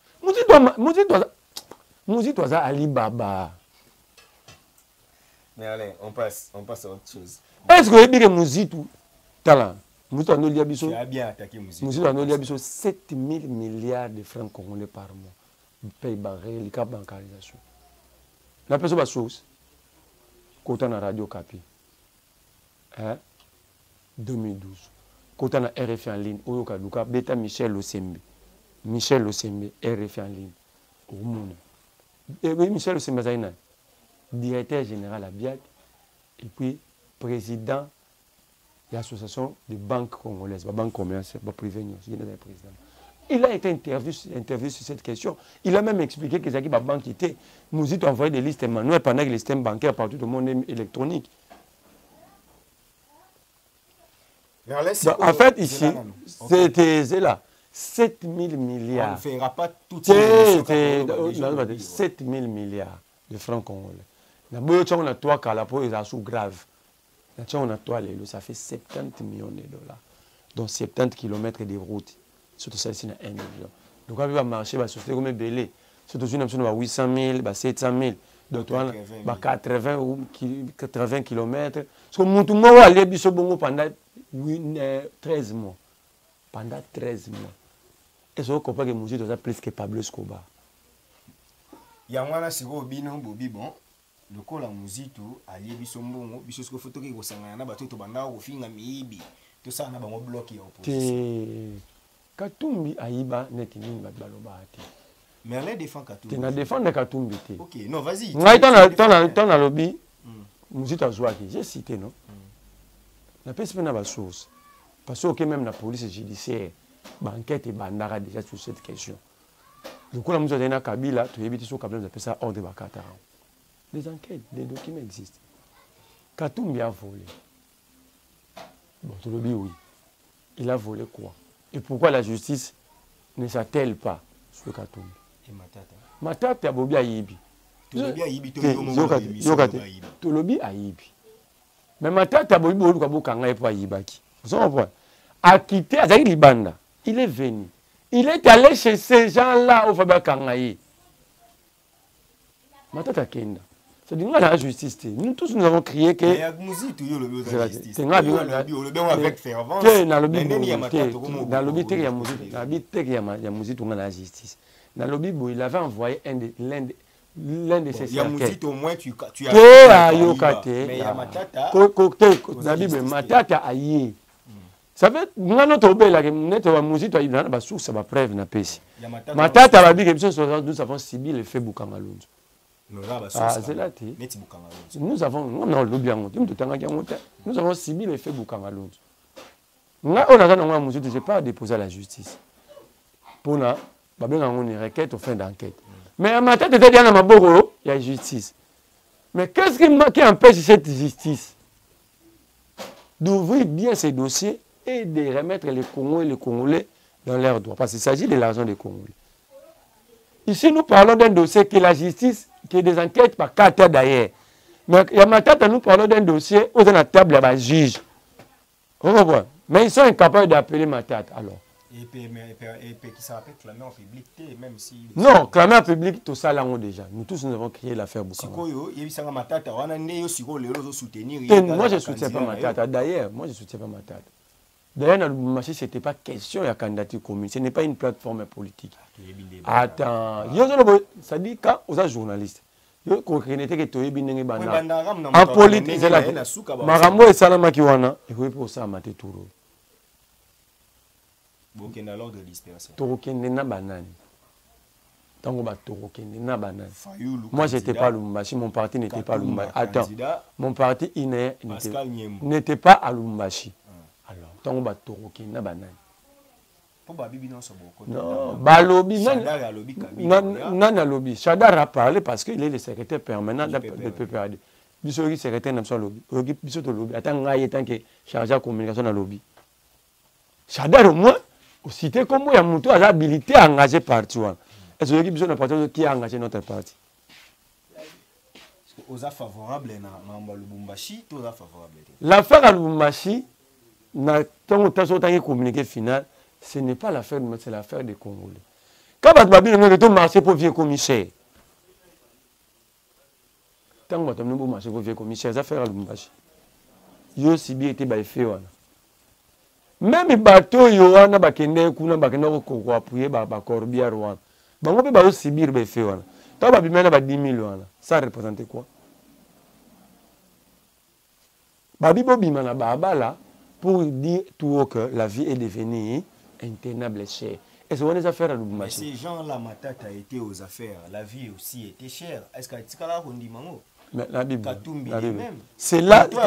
Mouzitou a Alibaba. Mais allez, on passe, on passe à autre chose. Est-ce que vous avez dit que Mouzitou, Tala, Moussa Nolia Bisso, Tu as bien attaqué musique. Moussa Nolia Bisso, sept mille milliards de francs congolais par mois. Paye barré, les cas bancarisation. La personne va chose. Quand on a Radio Capi. Hein? deux mille douze. Quand on a R F en ligne, Oyoka Luka, Beta Michel Osembe. Michel Osembe, R F en ligne. Au monde. Et oui, Michel Osembe Zaina, directeur général à Biak, et puis président de l'association des banques congolaises, la banque commerciale, la privée, il a été interviewé, interviewé sur cette question. Il a même expliqué que la banque était, nous avons envoyé des listes manuelles pendant que les systèmes bancaires partout dans le monde électronique. Bah, en fait, ici, c'était là. sept mille milliards. On ne fera pas toutes ces sept mille milliards de francs congolais. On a trois calapos et sous grave. On a trois lélo, ça fait soixante-dix millions de dollars. Donc soixante-dix kilomètres de route. Surtout ça, c'est un million. Donc on va marcher, on va sauter comme un belé. Surtout si on a huit cent mille, sept cent mille. Donc on a quatre-vingts kilomètres. Parce que mon va aller pendant treize mois. Pendant treize mois. Et ça, on comprend que Mouzito est plus que Pablo Escobar. Il y a un siro bino bobi bon. Le col à Mouzito, à Yébisombo, Bissosko photo qui ressemble à Nabato, Tobanda, au fin à Mibi. Tout ça, on a un bloc qui est opposé. Katumbi Aïba n'est pas une baloba. Mais elle défend Katumbi. Tu n'as défendu Katumbi. Ok, non, vas-y. Moi, tu as lobby. Mouzito a joué. J'ai cité, non? La personne n'a pas de source. Parce que même la police judiciaire, l'enquête est bandara déjà sur cette question. Du coup, la musique de Kabila, tu évites sur Kabila, on appelle ça ordre de Bakatara. Des enquêtes, des documents existent. Katumbi a volé. Bon, tu le dis oui. Il a volé quoi? Et pourquoi la justice ne s'attelle pas sur Katumbi? Et Matata. Matata a bobi Aïbi. Tu le dis Aïbi, tu le dis Aïbi. Mais Matata a bobi Bolu Kabukanga et pas Aïbaki. Vous comprenez? A quitté Azaki Libanda. Il est venu. Il est allé chez ces gens-là au Fabien Kangaï. Matata Kenda. C'est du mal à la justice. Nous tous nous avons crié que. Mais Agmouzi, tu as le besoin de la justice. C'est un lobby avec fervence. Dans le lobby, il y a Mouzi, tu as la justice. Dans le lobby, il avait envoyé l'un de ses cercueils. Il y a au moins tu as. Mais il y a Matata. Matata aïe. Ça fait moi notre belle que notre musique toi il a pas source ça va preuve na pesi. Matata va dire que nous avons subi l'effet Bukangalunzu. Ah c'est là tu. Nous avons non le bien nous avons subi l'effet Bukangalunzu. Là on a dans la musique je pas déposer à la justice. Pour na ba bien on une requête au fin d'enquête. Mais Matata était bien dans maboko il y a justice. Mais qu'est-ce qui qui empêche cette justice d'ouvrir bien ces dossiers et de remettre les Congolais et les Congolais dans leurs droits. Parce qu'il s'agit de l'argent des Congolais. Ici, nous parlons d'un dossier qui est la justice, qui est des enquêtes par quatre d'ailleurs. Mais il y a Matata, nous parlons d'un dossier où dans la table, il y a un juge. Vous comprenez? Mais ils sont incapables d'appeler Matata. Alors. Et puis, qui s'appelle clamer en public, même si... Non, clamer en public, tout ça là déjà. Nous tous, nous avons créé l'affaire Bukanga. Moi, je ne soutiens pas Matata. D'ailleurs, moi, je ne soutiens pas Matata. D'ailleurs, dans le marché, ce n'était pas question de candidature commune. Ce n'est pas une plateforme politique. Attends. Ça dit quand vous êtes journaliste, en politique, c'est la Marambo et Salama qui wana, et vous pour ça, Maté Touro. Bokenda lors de dispersion. Torokende na banane. Tango ba torokende na banane. Moi j'étais pas Lumumbashi, mon parti n'était pas Lumumbashi. Attends. Mon parti iné n'était pas à Lumumbashi. Alors, tango ba torokende na banane. Pour ba bibi non so boko. Non, ba lobby nan nan lobby. Chadar a parlé parce qu'il est le secrétaire permanent de P P A D. Bisori secrétaire national lobby. Ogi biso to lobby. Attends nga tant que chargé de communication na lobby. Chadar au moins cité comme il y a une habilité à engager parti. Est-ce que vous avez qui a engagé notre parti? Vous êtes favorable à Lubumbashi, vous êtes favorable. L'affaire à Lubumbashi, dans le communiqué final, ce n'est pas l'affaire de nous, c'est l'affaire des Congolais. Quand vous avez marché pour vieux commissaire, quand vous avez marché pour vieux commissaire, l'affaire à Lubumbashi, il y a aussi bien été fait. même bateau yo wana bakende kuna bakende ko appuyer ba ba corbière wana bango pe ba subir be fait wana to ba bimena ba dix mille wana ça représente quoi ba bibo bimana ba bala pour dire tout haut que la vie est devenue intenable chère. Et c'est des affaires à Lubumbashi. Ces gens-là, ma tête a été aux affaires. La vie aussi était chère. Est-ce que tu as dit mango? Mais la Bible. C'est là que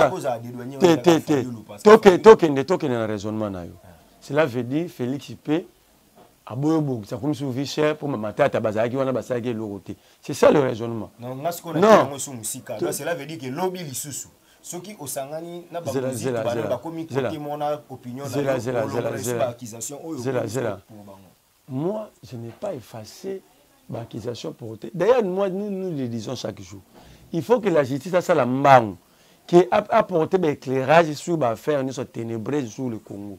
tu as un raisonnement. Cela veut dire Félix Ipé a beau ça comme si vie cher pour ma tête à Bazaki ou à Bazaki l'autre. C'est ça le raisonnement. Non, non. Cela veut dire que lobby l'issous. Ceux qui au Sangani n'a pas opinion moi, je n'ai pas effacé l'accusation portée. D'ailleurs, moi, nous, nous le disons chaque jour. Il faut que la justice fasse la main qui a apporté l'éclairage sur l'affaire ténébreuse sur le Congo.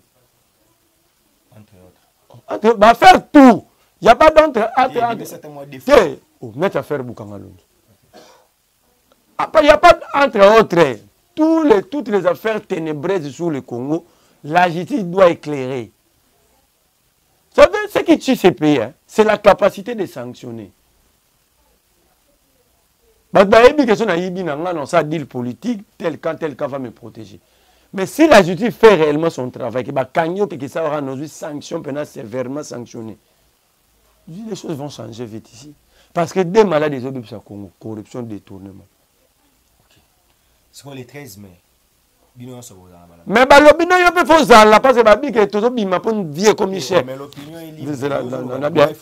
Entre autres. Va faire tout. Il n'y a pas d'entre. Mettre affaire Boukangalonde. Il n'y a pas entre autres. Tous les, toutes les affaires ténébreuses sur le Congo, la justice doit éclairer. Ce qui tue ces pays, hein, c'est la capacité de sanctionner. Ça deal politique, tel cas, tel cas va me protéger. Mais si la justice fait réellement son travail, que ça aura nos sanctions, sévèrement sanctionnées, les choses vont changer vite ici. Parce que des malades, des autres, Congo, corruption, détournement. C'est quoi les treize mai? Mais l'opinion est un peu fausse là parce que que tout le monde pour vieux commissaire. Mais l'opinion est libre. Il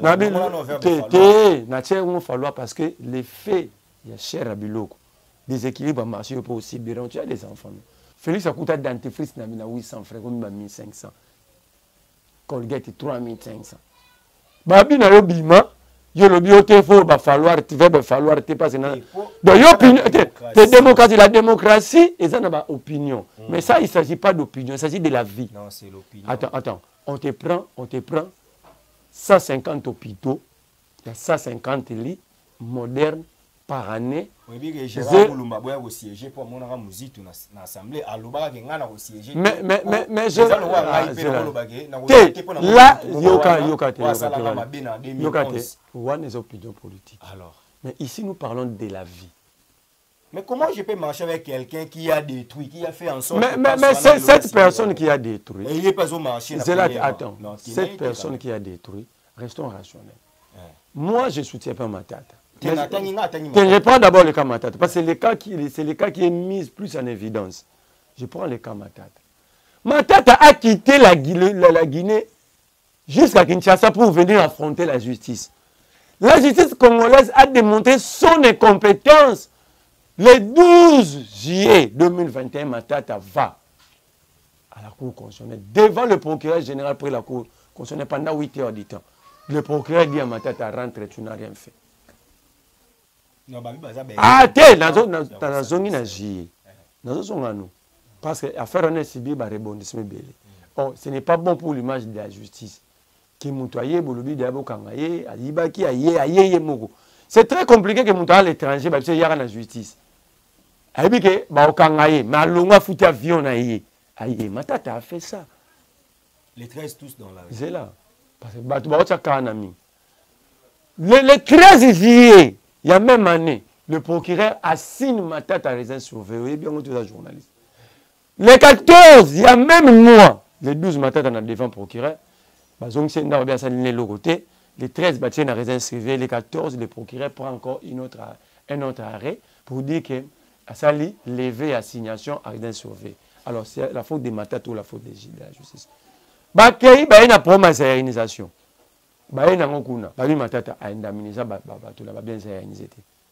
faut falloir parce que les faits, il y a cher à Biloko. Déséquilibre marché pour aussi bien. Tu as des enfants. Félix a coûté dentifrice na huit cents francs comme mille cinq cents. Colgate trois mille cinq cents. Babi na yo bima. Yo le bioté faut va falloir tu va falloir te passer dans donc yo opinion te démocratie la démocratie et ça n'a pas opinion mm. Mais ça il s'agit pas d'opinion, il s'agit de la vie. Non, c'est l'opinion. Attends attends, on te prend on te prend cent cinquante hôpitaux, il y a cent cinquante lits modernes par année. Oui, bien Gérard Boulumba boya au siéger pour mon musique na assemblée à Loba que ngana au siéger. Mais mais mais mais je là yoka yoka yoka one is opinion politique. Alors, mais ici nous parlons de la vie. Mais comment je peux marcher avec quelqu'un qui a détruit, qui a fait en sorte mais, mais, mais c'est cette personne qui a détruit. Et il n'est pas au marché. Attends, cette personne qui a détruit, restons rationnels. Moi, je ne soutiens pas Matata. Je prends d'abord le cas Matata, parce que c'est le cas qui, c'est le cas qui est mis plus en évidence. Je prends le cas Matata. Matata a quitté la, la, la Guinée jusqu'à Kinshasa pour venir affronter la justice. La justice congolaise a démontré son incompétence. Le douze juillet deux mille vingt et un, Matata va à la Cour constitutionnelle, devant le procureur général pour la Cour constitutionnelle pendant huit heures du temps. Le procureur dit à Matata, rentre, tu n'as rien fait. Ah, t'es dans la zone de juillet. Dans la zone parce que l'affaire on a subi un rebondissement. Oh, ce n'est pas bon pour l'image de la justice. C'est très compliqué que Moutoya à l'étranger, parce qu'il y a la justice. Il dit que mais Alonga foutu avion aïe. Aïe, Matata a fait ça. Les treize tous dans la rue. C'est là. Parce que Batouba Kanami. Le treize juillet, il y a même année, le procureur assigne Matata à résidence surveillée. Bien, on est tous journalistes. Le quatorze, il y a même mois, le douze Matata dans le devant procureur. Le treize, il y a résidence surveillée. Le quatorze, le procureur prend encore une autre, un autre arrêt pour dire que ça lui lever assignation à résidence surveillée. Alors, c'est la faute de Matata ou la faute de la justice. Bakei, il y a une promesse de réorganisation. Il y a une promesse Matata a indemnisé, il a bien réorganisé.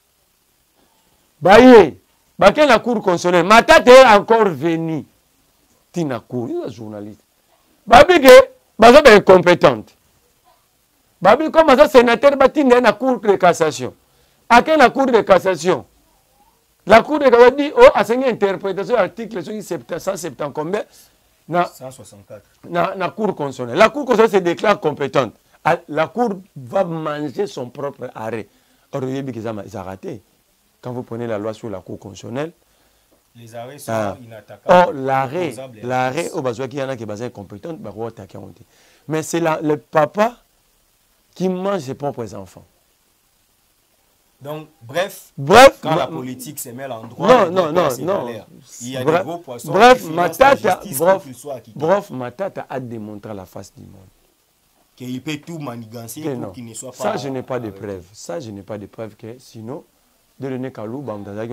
Baye, Bakei la cour constitutionnelle, Matata est encore venu. Tina cour, il est un journaliste. Babi que, Baza est incompétente. Babi comme ça sénateur Batina est la cour de cassation. À quelle la cour de cassation? La cour de cassation dit, oh, à une interprétation de l'article cent soixante combien? cent soixante-quatre. Na, na cour constitutionnelle. La cour constitutionnelle se déclare compétente. La cour va manger son propre arrêt. Or, il y a raté. Quand vous prenez la loi sur la cour constitutionnelle, Les arrêts sont ah. inattaquables. Oh, l'arrêt, l'arrêt, au besoin qu'il y en a qui sont incompétents, mais c'est le papa qui mange ses propres enfants. Donc, bref, bref quand la politique se met à l'endroit, non, non, non, non. Il y a bref, des gros poissons bref, qui ma financent la tata, justice bref, pour qu'il soit acquitté. bref, ma tata a démontré à la face du monde. Qu'il peut tout manigancer Que pour non. qu'il ne soit pas... Ça, je n'ai pas de preuves. Ça, je n'ai pas de preuves que sinon, de le Kalou,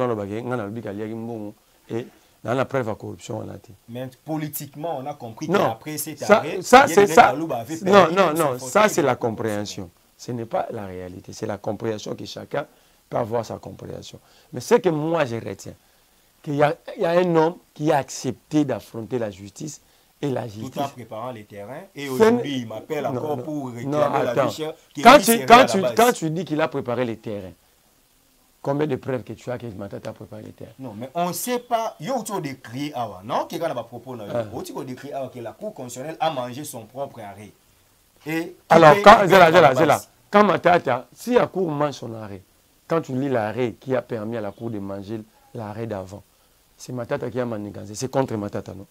et dans la preuve à corruption, on a dit. Mais politiquement, on a compris non. qu'après cet ça, arrêt, ça c'est ça. Non, non, non, non, ça c'est la compréhension. Ce n'est pas la réalité, c'est la compréhension que chacun peut avoir sa compréhension. Mais ce que moi je retiens, qu'il y, y a un homme qui a accepté d'affronter la justice et la justice. Tout en préparant les terrains. Et aujourd'hui, il m'appelle encore non, pour réclamer non, la vie chère. Quand tu, quand, tu, quand tu dis qu'il a préparé les terrains, combien de preuves que tu as que Matata a préparé les terrains? Non, mais on ne sait pas. Il y a aussi décrit avant, non? Qui a propos, il y a aussi décrit avant que la Cour constitutionnelle a mangé son propre arrêt. Et alors, quand, là, là, là, quand Matata, si la Cour mange son arrêt, quand tu lis l'arrêt qui a permis à la Cour de manger l'arrêt d'avant, c'est Matata qui a manigancé. C'est contre Matata, non?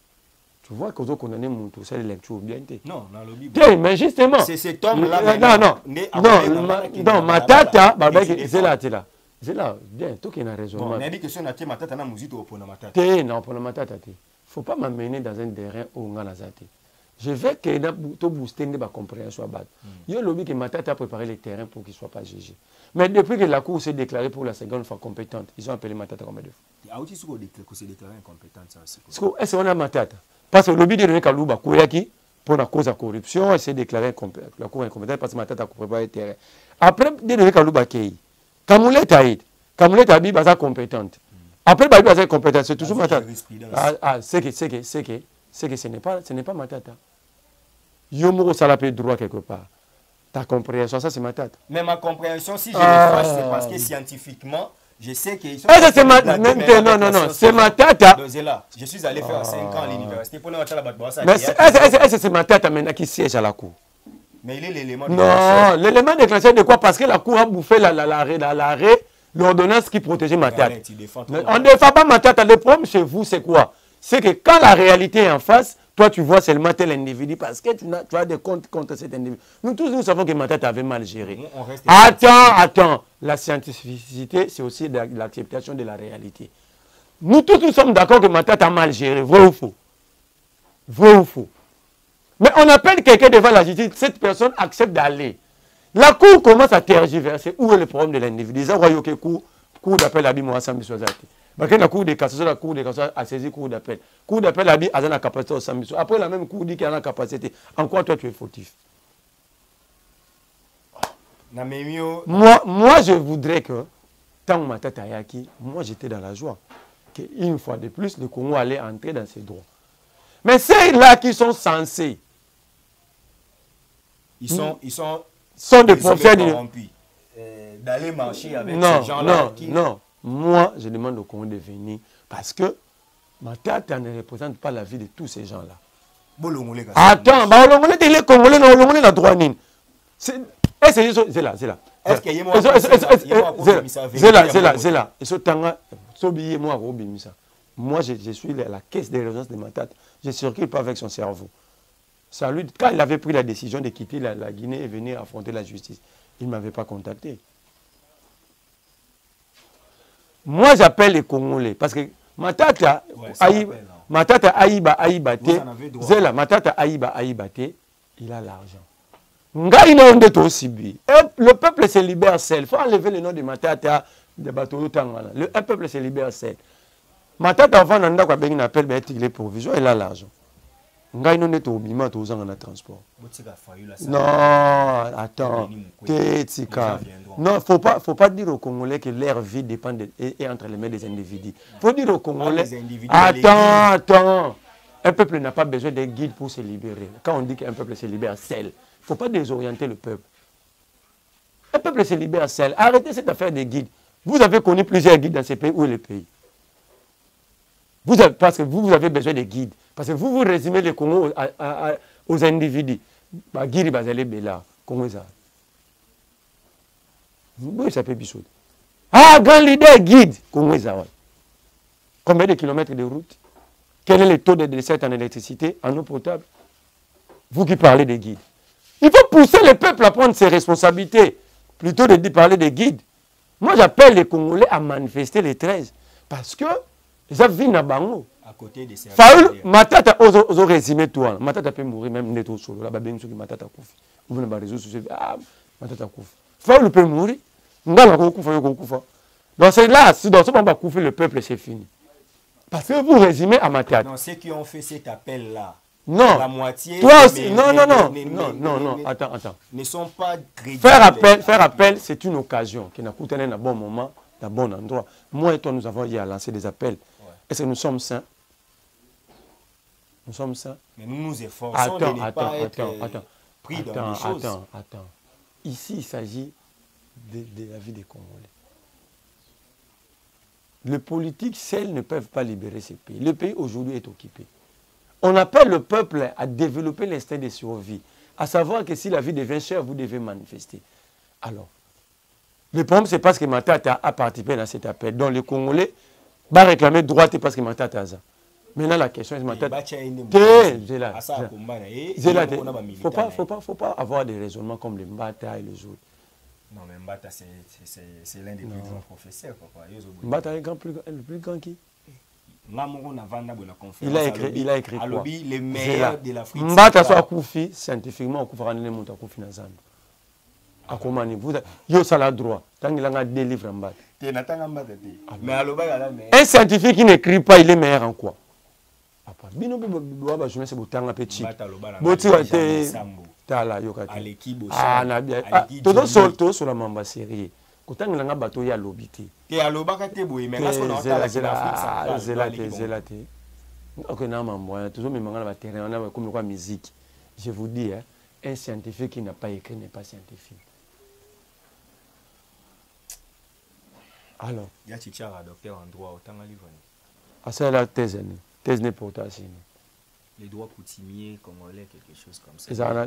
Tu vois que vous condamnez mon tout, c'est la lecture bien. Non, dans le Bible. Mais justement. C'est cet homme-là. Non, non, non, non, Matata, c'est là, c'est là. C'est là, bien, tout qui a raison. On a dit que si on a tué Matata, on a musique pour Matata. Té, non, pour Matata, il ne faut pas m'amener dans un terrain où on a la zate. Je veux que tu booster ma compréhension. Il y a lobby que Matata a préparé les terrains pour qu'il ne soit pas jugé. Mais depuis que la Cour s'est déclarée pour la seconde fois compétente, ils ont appelé Matata combien de fois? Il y a aussi ce qu'on s'est déclaré incompétente. Est-ce qu'on a Matata? Parce que le lobby de René Kalouba, pour la cause de corruption, elle s'est déclarée la Cour incompétente parce que Matata a préparé les terrains. Après, René Kalouba, Kamoulé Taïd, Kamoulé Taïd, est compétente. Après, Babi est compétente, c'est toujours Matata. Ah, ah c'est que, c'est que, c'est que, c'est que ce n'est pas, ce n'est pas Matata. Yomoro Salapé droit quelque part. Ta compréhension, ça c'est Matata. Mais ma compréhension, si je ah. le fâche, c'est parce que scientifiquement, je sais qu'ils sont... Eh, c'est Matata. Non, non, non, c'est Matata. Je suis allé faire cinq ans à l'université pour le Matata. Mais est-ce que c'est Matata maintenant qui siège à la Cour? Mais il est l'élément déclencheur. Non, l'élément déclencheur de quoi? Parce que la Cour a bouffé l'arrêt, l'ordonnance qui protégeait Matata. On ne défend pas Matata. Le problème chez vous, c'est quoi? C'est que quand la réalité est en face, toi tu vois seulement tel individu parce que tu as, tu as des comptes contre cet individu. Nous tous, nous savons que Matata avait mal géré. Attends, attends. La scientificité, c'est aussi l'acceptation de la réalité. Nous tous, nous sommes d'accord que Matata a mal géré. Vrai ou faux? Vrai ou faux? Mais on appelle quelqu'un devant la justice, cette personne accepte d'aller. La Cour commence à tergiverser. Où est le problème de l'individu? Ils ont dit que Cour, cour d'appel à Bimo Assam Biswazati. La Cour de cassation, la Cour de cassation a saisi Cour d'appel. Cour d'appel a dit à la capacité au Sambiso. Après, la même Cour dit qu'il y a la capacité. En quoi toi tu es fautif? Moi, moi, je voudrais que, tant Matata Yaki, moi j'étais dans la joie. Qu'une fois de plus, le Congo allait entrer dans ses droits. Mais ceux-là qui sont censés, Ils sont, ils sont, sont des professeurs euh, d'aller marcher avec non, ces gens-là. Non, qui... non. Moi, je demande au Congo de venir parce que Matata ne représente pas la vie de tous ces gens-là. Attends, bah, les Congolais n'ont pas le droit. C'est là, c'est là. Est-ce qu'il y a moi C'est là, c'est là, c'est là. Moi, je, je suis la, la caisse de résonance de Matata. Je ne circule pas avec son cerveau. Ça lui, quand il avait pris la décision de quitter la, la Guinée et venir affronter la justice, il ne m'avait pas contacté. Moi, j'appelle les Congolais parce que Matata, ouais, Aïba, Matata Aïba Aïbate, Zela, Matata Aïba Aïbate, il a l'argent. Le peuple se libère seul. Il faut enlever le nom de Matata de Batolo Tangana. Le peuple se libère seul. Matata, avant d'en appel, il est provisoire, il a l'argent. Ngai non est au bima to uzanga na transport. Non, attends. Tétika. Non, faut pas faut pas dire aux Congolais que leur vie dépend de, est, est entre les mains des individus. Faut dire aux Congolais attends, attends. Un peuple n'a pas besoin d'un guide pour se libérer. Quand on dit qu'un peuple se libère seul, faut pas désorienter le peuple. Un peuple se libère seul. Arrêtez cette affaire des guides. Vous avez connu plusieurs guides dans ces pays. Où est le pays? Vous avez, parce que vous, vous avez besoin de guides. Parce que vous, vous résumez le Congo à, à, à, aux individus. Guiri Bazale Bela, Congo ça. Vous s'appelle Bissot. Ah, grand leader guide, Congo ça. Combien de kilomètres de route? Quel est le taux de décès en électricité, en eau potable? Vous qui parlez des guides. Il faut pousser le peuple à prendre ses responsabilités, plutôt que de parler des guides. Moi, j'appelle les Congolais à manifester les treize. Parce que, ils ont vu Nabango. À côté de ces... Faoul, Matata, os résumé toi. Matata peut mourir même net au solo. Là, bien sûr que Matata koufi. Vous venez de réseaux sociaux. Ah, Matata koufi. Faoul peut mourir. Ngala koufa, koufa. Donc c'est là, si dans ce moment, koufi le peuple, c'est fini. Parce que vous résumez à Matata. Non, ceux qui ont fait cet appel-là, non. La moitié. Toi aussi. Mais, non, mais, non, non, mais, non, mais, non, mais, non, mais, attends, attends. Ne sont pas crédibles. Faire appel, faire appel, c'est une occasion qui n'a coûté un bon moment, d'un bon endroit. Moi et toi, nous avons eu à lancer des appels. Ouais. Est-ce que nous sommes sains? Nous sommes sains. Mais nous nous efforçons attends, de ne attends, pas attends, être attends, pris attends, dans les choses. Attends, attends. Ici, il s'agit de, de la vie des Congolais. Les politiques seuls ne peuvent pas libérer ce pays. Le pays aujourd'hui est occupé. On appelle le peuple à développer l'instinct de survie, à savoir que si la vie devient chère, vous devez manifester. Alors, le problème, c'est parce que Matata a participé dans cet appel. Donc, les Congolais vont réclamer droite parce que Matata a ça. Maintenant, la question est Matata. Il ne faut pas, faut pas, faut pas avoir des raisonnements comme les Mbata et les autres. Non, mais Mbata, c'est l'un des plus grands professeurs. Mbata est le plus grand qui? Il a écrit, il a écrit quoi? Les meilleurs de l'Afrique. Mbata soit Koufi, scientifiquement, Koufi Ranene Mouta Koufi Nazan. A comment vous yo ça la droit. Tant qu'il a des livres Mbata. Un scientifique qui n'écrit pas, il est meilleur en quoi? Bino Biba je ne sais pas si petit. Boti wa te tala yokate. Ah na bien. Todo solto sur la mamba série. Kotanga nga bato ya lobité. Te alobaka te boye mais parce qu'on a la Afrique zélate zélate. OK na mambo toujours me mangala ba terrain on a comme quoi musique. Je vous dis hein, un scientifique qui n'a pas écrit n'est pas scientifique. Alors, il y a Chichara docteur en droit autant à livre. Ah ça la thèse thèse n'est pas aussi. Les droits coutumiers congolais quelque chose comme ça. Ça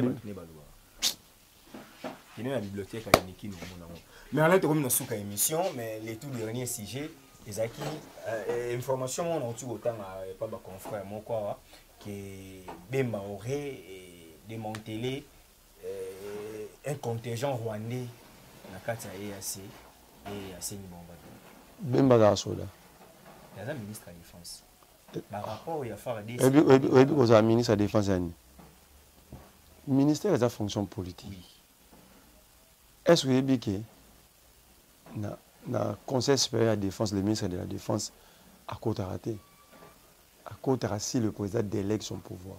il y a la bibliothèque à Yaniki nous mais on a comme une souka émission mais les tout derniers sujets les acquis information on a tout autant pas ba confrère mon quoi que Bemba aurait démantelé un contingent rwandais na kati ya E A C et Asseni Bomba. Bemba da soda. Il y a un ministre de la défense. Par rapport au Yafar D. Et puis et puis au ministre de la défense yani. Ministère de la fonction politique. Oui. Est-ce que vous que na na conseil supérieur de la défense, le ministre de la défense à côté raté, à côté si le président délègue son pouvoir.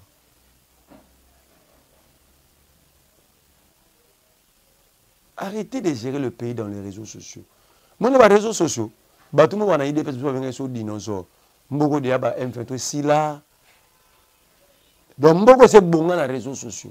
Arrêtez de gérer le pays dans les réseaux sociaux. Moi, dans les réseaux sociaux, bah tout le monde a idée parce que vous avez sur dinosaure. Mboko de yaba M vingt-trois si là. Donc mboko c'est bon dans les réseaux sociaux.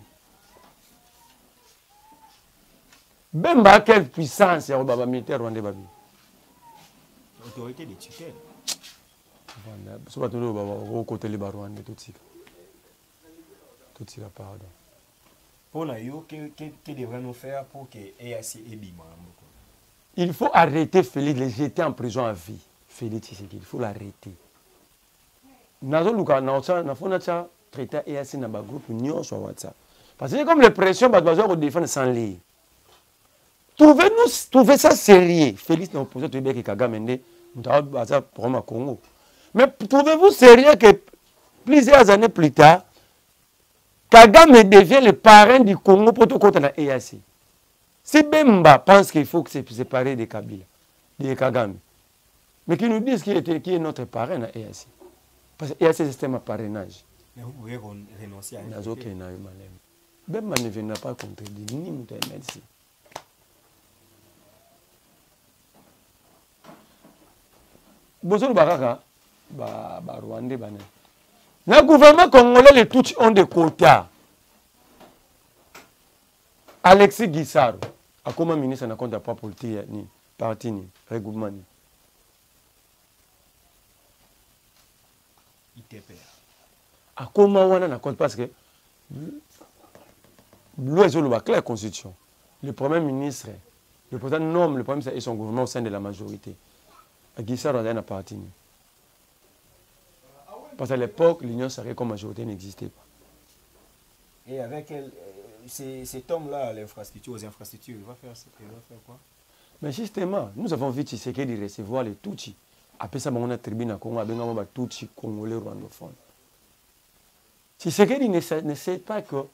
Bemba quelle puissance ya baba militaire rwandais babi. Autorité de tutelle. Voilà, so ba tolo baba au côté les Rwandais tout ça. Tout ça pardon. Pour nous, que devrait-nous faire pour que E A C ait bima? Il faut arrêter Félix, le jeter en prison à vie. Félix, c'est qu'il faut l'arrêter. Nazo luka na ça na fona ça traiter E A C na ba groupe union sur WhatsApp. Parce que comme les pressions ba besoin de défendre sans lire. Trouvez-nous trouvez ça sérieux. Félix n'a opposé tout bien que Kagame ndé m'ta ça pour ma Congo. Mais trouvez-vous sérieux que plusieurs années plus tard Kagame devient le parrain du Congo pour tout contre la E A C. Si Bemba pense qu'il faut que c'est séparé de Kabila, de Kagame, mais qui nous disent qui est, qui est notre parrain à E A C. Parce que E A C c'est un système à parrainage. Mais vous pouvez renoncer à ça. Bemba ne viendra pas contredire ni Mouta merci. Bozolo Baraka, ba Rwandais bané. Le gouvernement congolais, les tous ont des quotas. Alexis Guissaro, à comment ministre n'a compte pas politique ni parti ni regroupement ni. I T P. À comment on n'a compte parce que l'Ouest de la claire constitution. Le premier ministre, le président nomme le premier ministre et son gouvernement au sein de la majorité. Guissaro a un parti ni. Parce qu'à l'époque, l'Union sacrée comme majorité n'existait pas. Et avec elle, cet homme-là, l'infrastructure, aux infrastructures, il va faire, il va faire quoi? Mais justement, nous avons vu Tshisekedi recevoir les Tutsis. Après ça, on a tribune à Congo, on a des Tutsis congolais rwandophones. Tshisekedi ne sait, ne sait pas que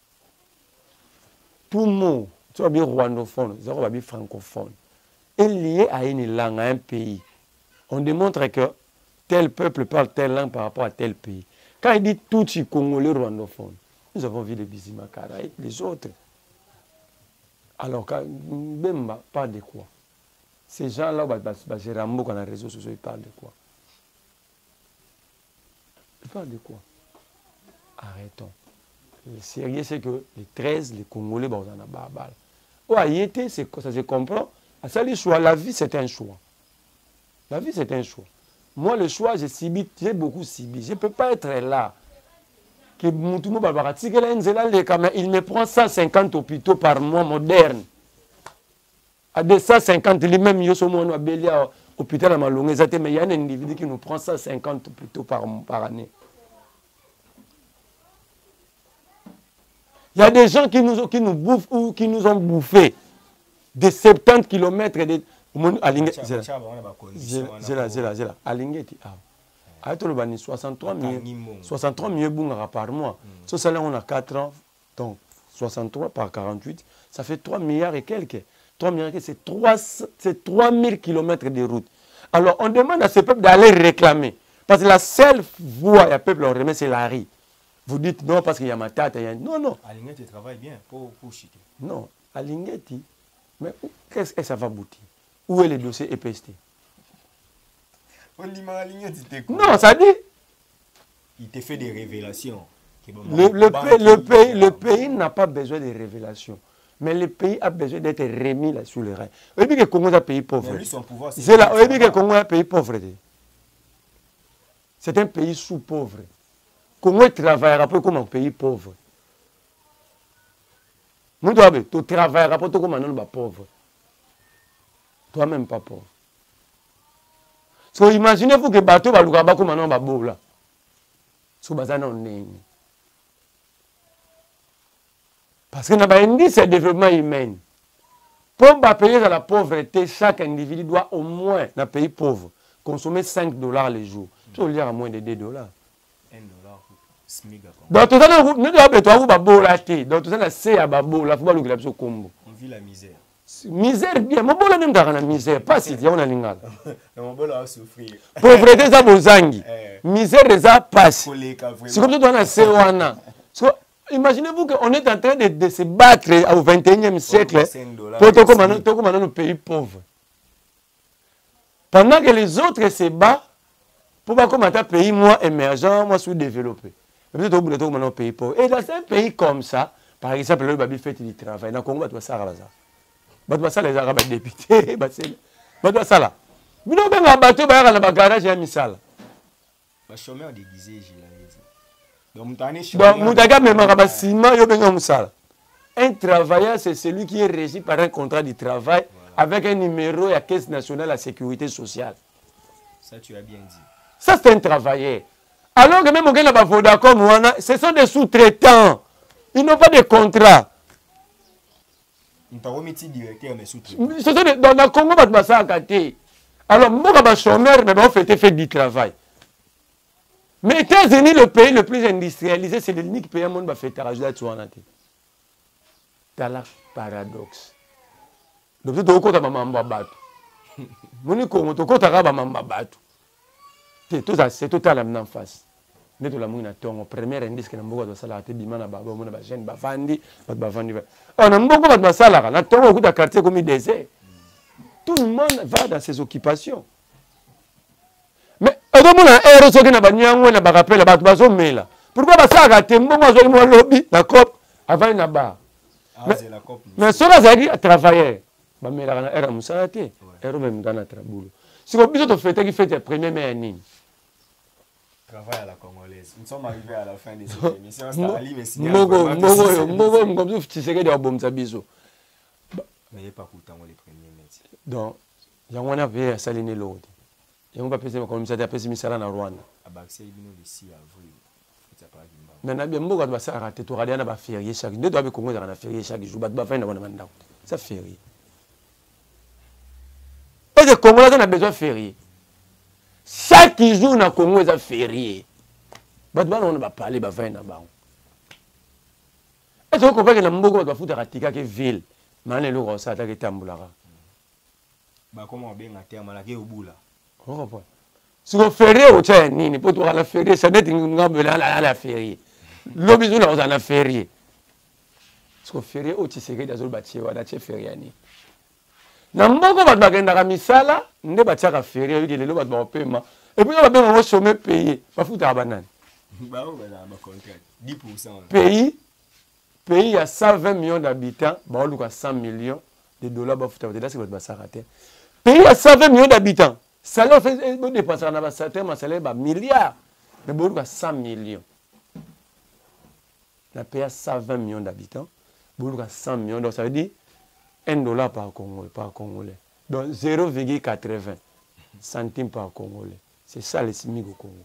tout mot, tu vas bien rwandophone, tu vas bien francophone, est lié à une langue, à un pays. On démontre que tel peuple parle telle langue par rapport à tel pays. Quand il dit Tutsi congolais rwandophone, nous avons vu les Bizimakara et les autres. Alors, quand Bemba parle de quoi? Ces gens-là, j'ai Rambo dans les réseaux sociaux, ils parlent de quoi? Ils parlent de quoi? Arrêtons. Le sérieux, c'est que les treize, les Congolais, bah, on en a barbare. Oh, à y était, ça se comprend. À ça, les choix, la vie, c'est un choix. La vie, c'est un choix. Moi, le choix, j'ai subi, j'ai beaucoup subi. Je ne peux pas être là. Il me prend cent cinquante hôpitaux par mois modernes. À deux cent cinquante, lui-même, il y a un hôpital à Malongé, mais il y a un individu qui nous prend cent cinquante hôpitaux par, par année. Il y a des gens qui nous, qui nous bouffent ou qui nous ont bouffé des soixante-dix kilomètres de... soixante-trois mille par mois. Ce salaire, on a quatre ans, donc soixante-trois par quarante-huit, ça fait trois milliards et quelques. trois milliards et quelques, c'est trois mille kilomètres de route. Alors, on demande à ce peuple d'aller réclamer. Parce que la seule voie, il y a peuple, on remet, c'est la rue. Vous dites non parce qu'il y a ma tête. Il y a... Non, non. Alinguetti travaille bien pour, pour chiter. Non, Alinguetti, mais qu'est-ce que ça va aboutir? Où est le dossier E P S T? On dit Alinguetti, non, ça dit. Il te fait des révélations. Le, le, pays, le pays, le pays n'a pas besoin de révélations. Mais le pays a besoin d'être remis là sous les rails. Vous savez que le Congo est un pays pauvre. C'est là, vous savez que le Congo est un pays pauvre. C'est un pays sous-pauvre. Le Congo travaillera pas comme un pays pauvre. Nous devons tu travailleras pas comme un pauvre. Toi-même pas pauvre. So, imaginez-vous que le bateau va le comme un bateau là. So, parce que nous avons un indice de développement humain. Pour payer à la pauvreté, chaque individu doit au moins, dans un pays pauvre, consommer cinq dollars le jour. Tu veux dire à moins de deux dollars. un dollar. Donc, tout ça, nous devons faire donc tout ça, c'est à Babo, la football, le combo. On vit la misère. Misère, bien. Mon bon, on aime la misère. Pas si, on a l'ingala. Mon bon, on a souffrir. Pauvreté, ça, bozangi. Misère, ça passe. C'est comme ça, on a C O N A. Imaginez-vous qu'on est en train de, de se battre au vingt et unième siècle pour tout comme dans nos pays pauvres. Pendant que les autres se battent pour voir comment un pays moins émergent, moins sous-développé. Et dans un pays comme ça, par exemple, le baby fait du travail. Dans le Congo, tu vas ça là. Tu vas ça les Arabes députés. Tu vas ça là. Mais non, ben, bateau, ben, dans le garage, il y a mis ça là. Le chômeur déguisé, j'ai dit. Donc, un travailleur, c'est celui qui est régi par un contrat de travail voilà. Avec un numéro et la Caisse nationale de la sécurité sociale. Ça, tu as bien dit. Ça, c'est un travailleur. Alors que même au Ghana, Vodacom, ce sont des sous-traitants. Ils n'ont pas de contrat. Ils t'ont remis directeur, mais sous-traitants. Dans le Congo, on va ça à alors, moi, je suis chômeur, mais on fait fait du travail. Mais les États-Unis, le pays le plus industrialisé, c'est l'unique pays au monde qui fait rajouter à tout. C'est un paradoxe. Donc, tu as un maman bateau. Mon Congo, tu as un maman bateau. C'est total en face. Nous avons un premier indice que nous avons fait la tête de la jeune Bafandi. On a beaucoup de salaire. Nous avons beaucoup de quartiers comme désert. Tout le monde va dans ses occupations. Mais au moment où on a rappelé la base, pourquoi ça a raté un lobby, la C O P, avant une barre? Mais cela, c'est travailler. Mais la era musarate, era même dans notre boulot. Si vous avez fait qui fait le premier mai en travail à la congolaise. Nous sommes arrivés à la fin de cette émission. Mais il n'y a pas pourtant les premiers métiers. Donc, il y a un peu à saliner l'autre. yango bapesi bakomisa te apesi misala na Rwanda Abaxé bino le six avril. mais na bien mboka to basalaka te toradia na baférié chaque nde toabe Congo ezalaka na férié chaque jour bato bafai na bona bandako ça férié parce que Congo aza na besoin férié chaque jour na Congo eza férié bato bana wana bapale bafai na bango est-ce que comprendre que na mboka bato bafutaka tikaka ville mana eloko osala ataka etambolaka bakoma babenga te amalaki obula okopa siko férié otya nini po tokala férié ça neti ngambele ala férié lobi zuna ozala na férié siko férié o Tshisekedi azolo batie wana atie férié ani na mboka bato bakendaka misala nde batiaka férié oyiki lelo bato bakopema epuis oyo babenga ngo chômé payé bafutaka banani pays pays ya cent vingt millions d'habitants baoluka cent millions de dollars bafutaka te dasi bato basaka te pays ya cent vingt millions d'habitants salaire fait dépenser na ba certains salaire ba milliards mais baoluka cent millions na pays ya cent vingt millions d'habitants baoluka cent millions donc ça veut dire un dollar par Congolais par Congolais donc zéro virgule quatre-vingts centimes par Congolais c'est ça le SMIC au Congo.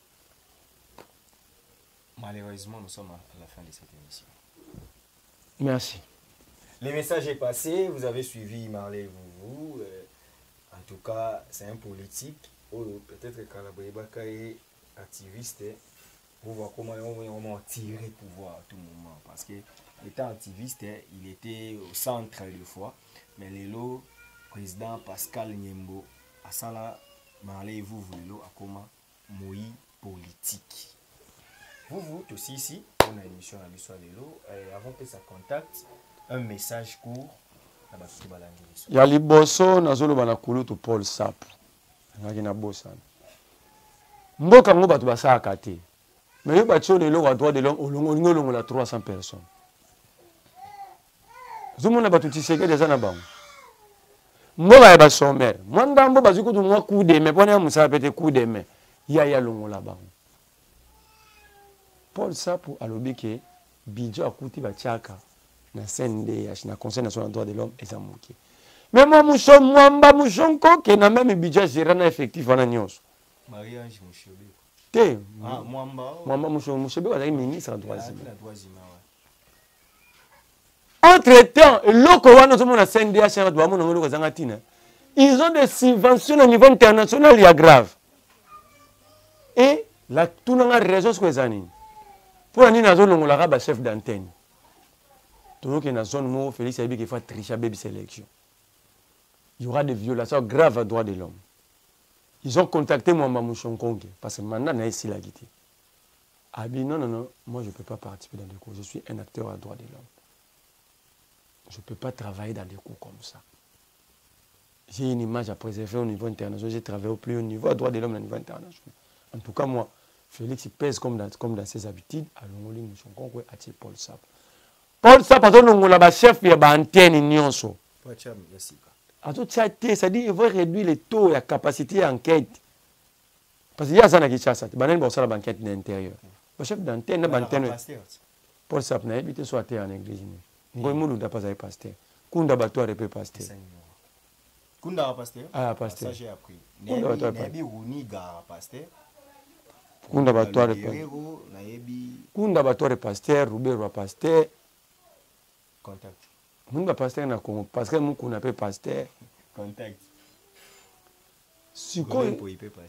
Malheureusement, nous sommes à la fin de cette émission. Merci. Le message est passé, vous avez suivi Marley Vouvou. Euh, en tout cas, c'est un politique. Oh, peut-être que Kalaboyebaka est activiste. Vous voyez comment on va tirer le pouvoir à tout moment. Parce que étant activiste, il était au centre de fois. Mais le lot, président Pascal Nyembo, à ça là, Marley Vouvou, à comment Moï politique. Vous, vous, aussi ici, on a une émission à l'histoire de l'eau. Avant que ça contacte, un message court. Il y a les bossons, nous avons na kulutu Paul Sap. Il y a na bossa. Mboka ngo batu basa akate. Mais yo batcho de l'eau à droit de l'homme, on longo la trois cents personnes. Zumuna batu Tshisekedi déjà na bango. Mboka ya basommer. Mwanda mbo bazuko tu mwa coup de mais pona musa pete coup de mais. Ya ya longo la bango. Paul Sapu alobi ke bidjo akuti bachaka na C N D H na Conseil national des droits de l'homme et ça moké. Mais moi mouchon mwamba mouchon ko ke na même bidjo géré na effectif wana nyonso. Marie-Ange Mouchobe. Te ah mwamba mwamba mouchon Mouchobe wa ministre en droits humains. La troisième Entre-temps, loko wana somo na C N D H na ba mona ngolo zanga tina. Ils ont des subventions au niveau international, il y a grave. Et la tunanga raison ce que zani. Pour la nina zone on la chef d'antenne. Tout que na zone mo Félix Ayebi qui fait tricher baby sélection. Il y aura des violations graves à droits de l'homme. Ils ont contacté moi Mamouchon Konge parce que mandat n'a ici la guité. Abi non non non, moi je peux pas participer dans des cours, je suis un acteur à droits de l'homme. Je peux pas travailler dans des cours comme ça. J'ai une image à préserver au niveau international, j'ai travaillé au plus haut niveau à droits de l'homme au niveau international. En tout cas moi Félix pèse comme dans, comme dans ses habitudes. Alors, on a acheté Paul Sap. Paul Sap, on a chef de l'antenne nyonso. C'est-à-dire qu'il va réduire le taux et la capacité d'enquête. Parce qu'il y a ça qui est ça. Il y a une enquête d'intérieur. Le chef d'antenne, l'antenne. Paul Sap n'a évité soit terre en église. Il n'a pas été pasteur. Kunda Batoire est pasteur. Kunda pasteur? Ah, pasteur. Ça j'ai appris. Kunda Batoire pasteur. Kunda Batoire Kunda Batoire pasteur, Roubert pasteur. Contact. Munda pasteur na Congo, parce que mon qu'on appelle pasteur. Contact. Sikoyo.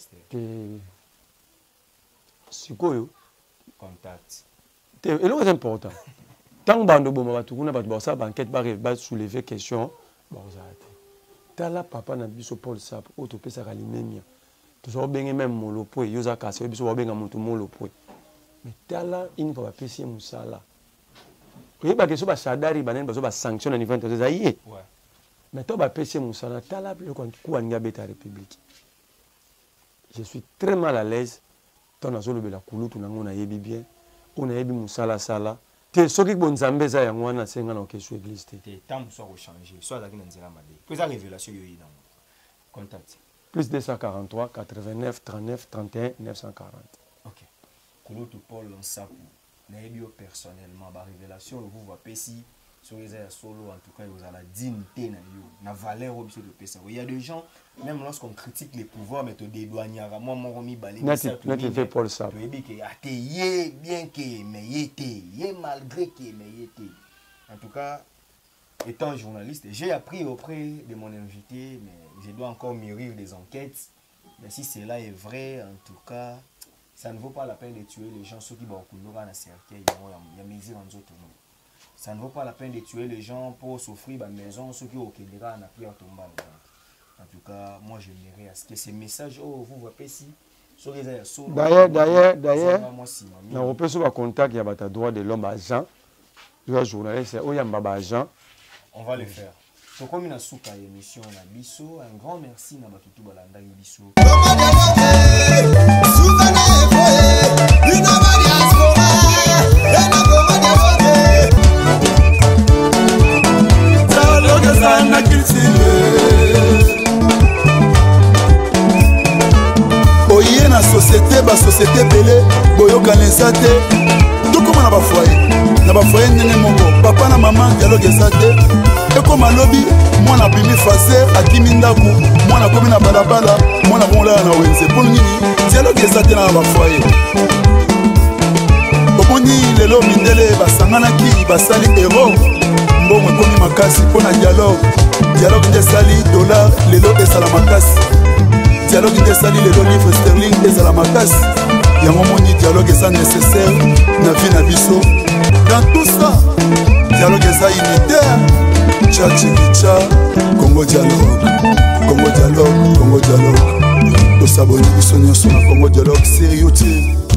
Sikoyo. Contact. Et là c'est important. Tant bando boma batu kuna batu ba ça banquette ba ba soulever question ba ozate. Tala papa na biso Paul Sap, auto pesa kalimemia. Toujours bien même molopo et yosa kase biso bien mutu molopo mais tala une fois pesi musala oui ba keso ba sadari banen bazo ba sanction na niveau international ouais mais to ba pesi musala tala le ko kuanga beta république. Je suis très mal à l'aise ton azolo bela kulutu na ngona yebi bien on a yebi musala sala te soki bonzambe za yango wana senga na keso église te te tam so changer soit la nzela mabe pour ça révélation yo yi na contact plus deux cent quarante-trois, quatre-vingt-neuf, trente-neuf, trente et un, neuf cent quarante. Ok. Kulutu Paul Sapu, n'ayez personnellement, ma révélation, vous voyez si sur les solo, en tout cas, vous avez la dignité, la valeur au de Pessa. Il y a des gens, même lorsqu'on critique les pouvoirs, mais tu dédouanes, moi, mon remis balai. Tu fait pour ça. Tu dis que tu bien que, mais tu es malgré que, mais tu es. En tout cas, étant journaliste, j'ai appris auprès de mon invité, mais je dois encore mûrir des enquêtes. Mais si cela est vrai, en tout cas, ça ne vaut pas la peine de tuer les gens, ceux qui vont couler dans le cercueil, il y a mes en autres. Ça ne vaut pas la peine de tuer les gens pour s'offrir la maison, ceux qui ont Kédéra en appui à tomber. En tout cas, moi je m'irai à ce que ces messages, oh, vous voyez ici, sur les aires. D'ailleurs, d'ailleurs, d'ailleurs, on peut se contact, il y a des droits de l'homme agent, le journaliste, il y a un agent. On va le faire. Donc, comme il y a une émission, on a Bisso, un grand merci à Batutu Balanda Bisso. oye na société basociété ebele boyokanisa te tokóma na bafoye na bafoye ndenge moko papa na mama dialogue eza te ekóma lobi mwana abimi faser akimi ndako mwana akomi na balabala mwana akomolala na wenze mpo nini dialogue eza te na bafoye omoni lelo mindele basanganaki basali ero mbongo ekomi makasi mpo na dialogue dialogue nde esali dollar lelo esala makasi dialogue nde esali lelo livre sterling ezala makasi yango moni dialogue eza nécessaire na vie na biso dans tout ça dialogue eza unitaire tcha chikicha congo dialogue congo dialogue congo dialogue tosaboni biso nyonso na congo dialogue sérieux te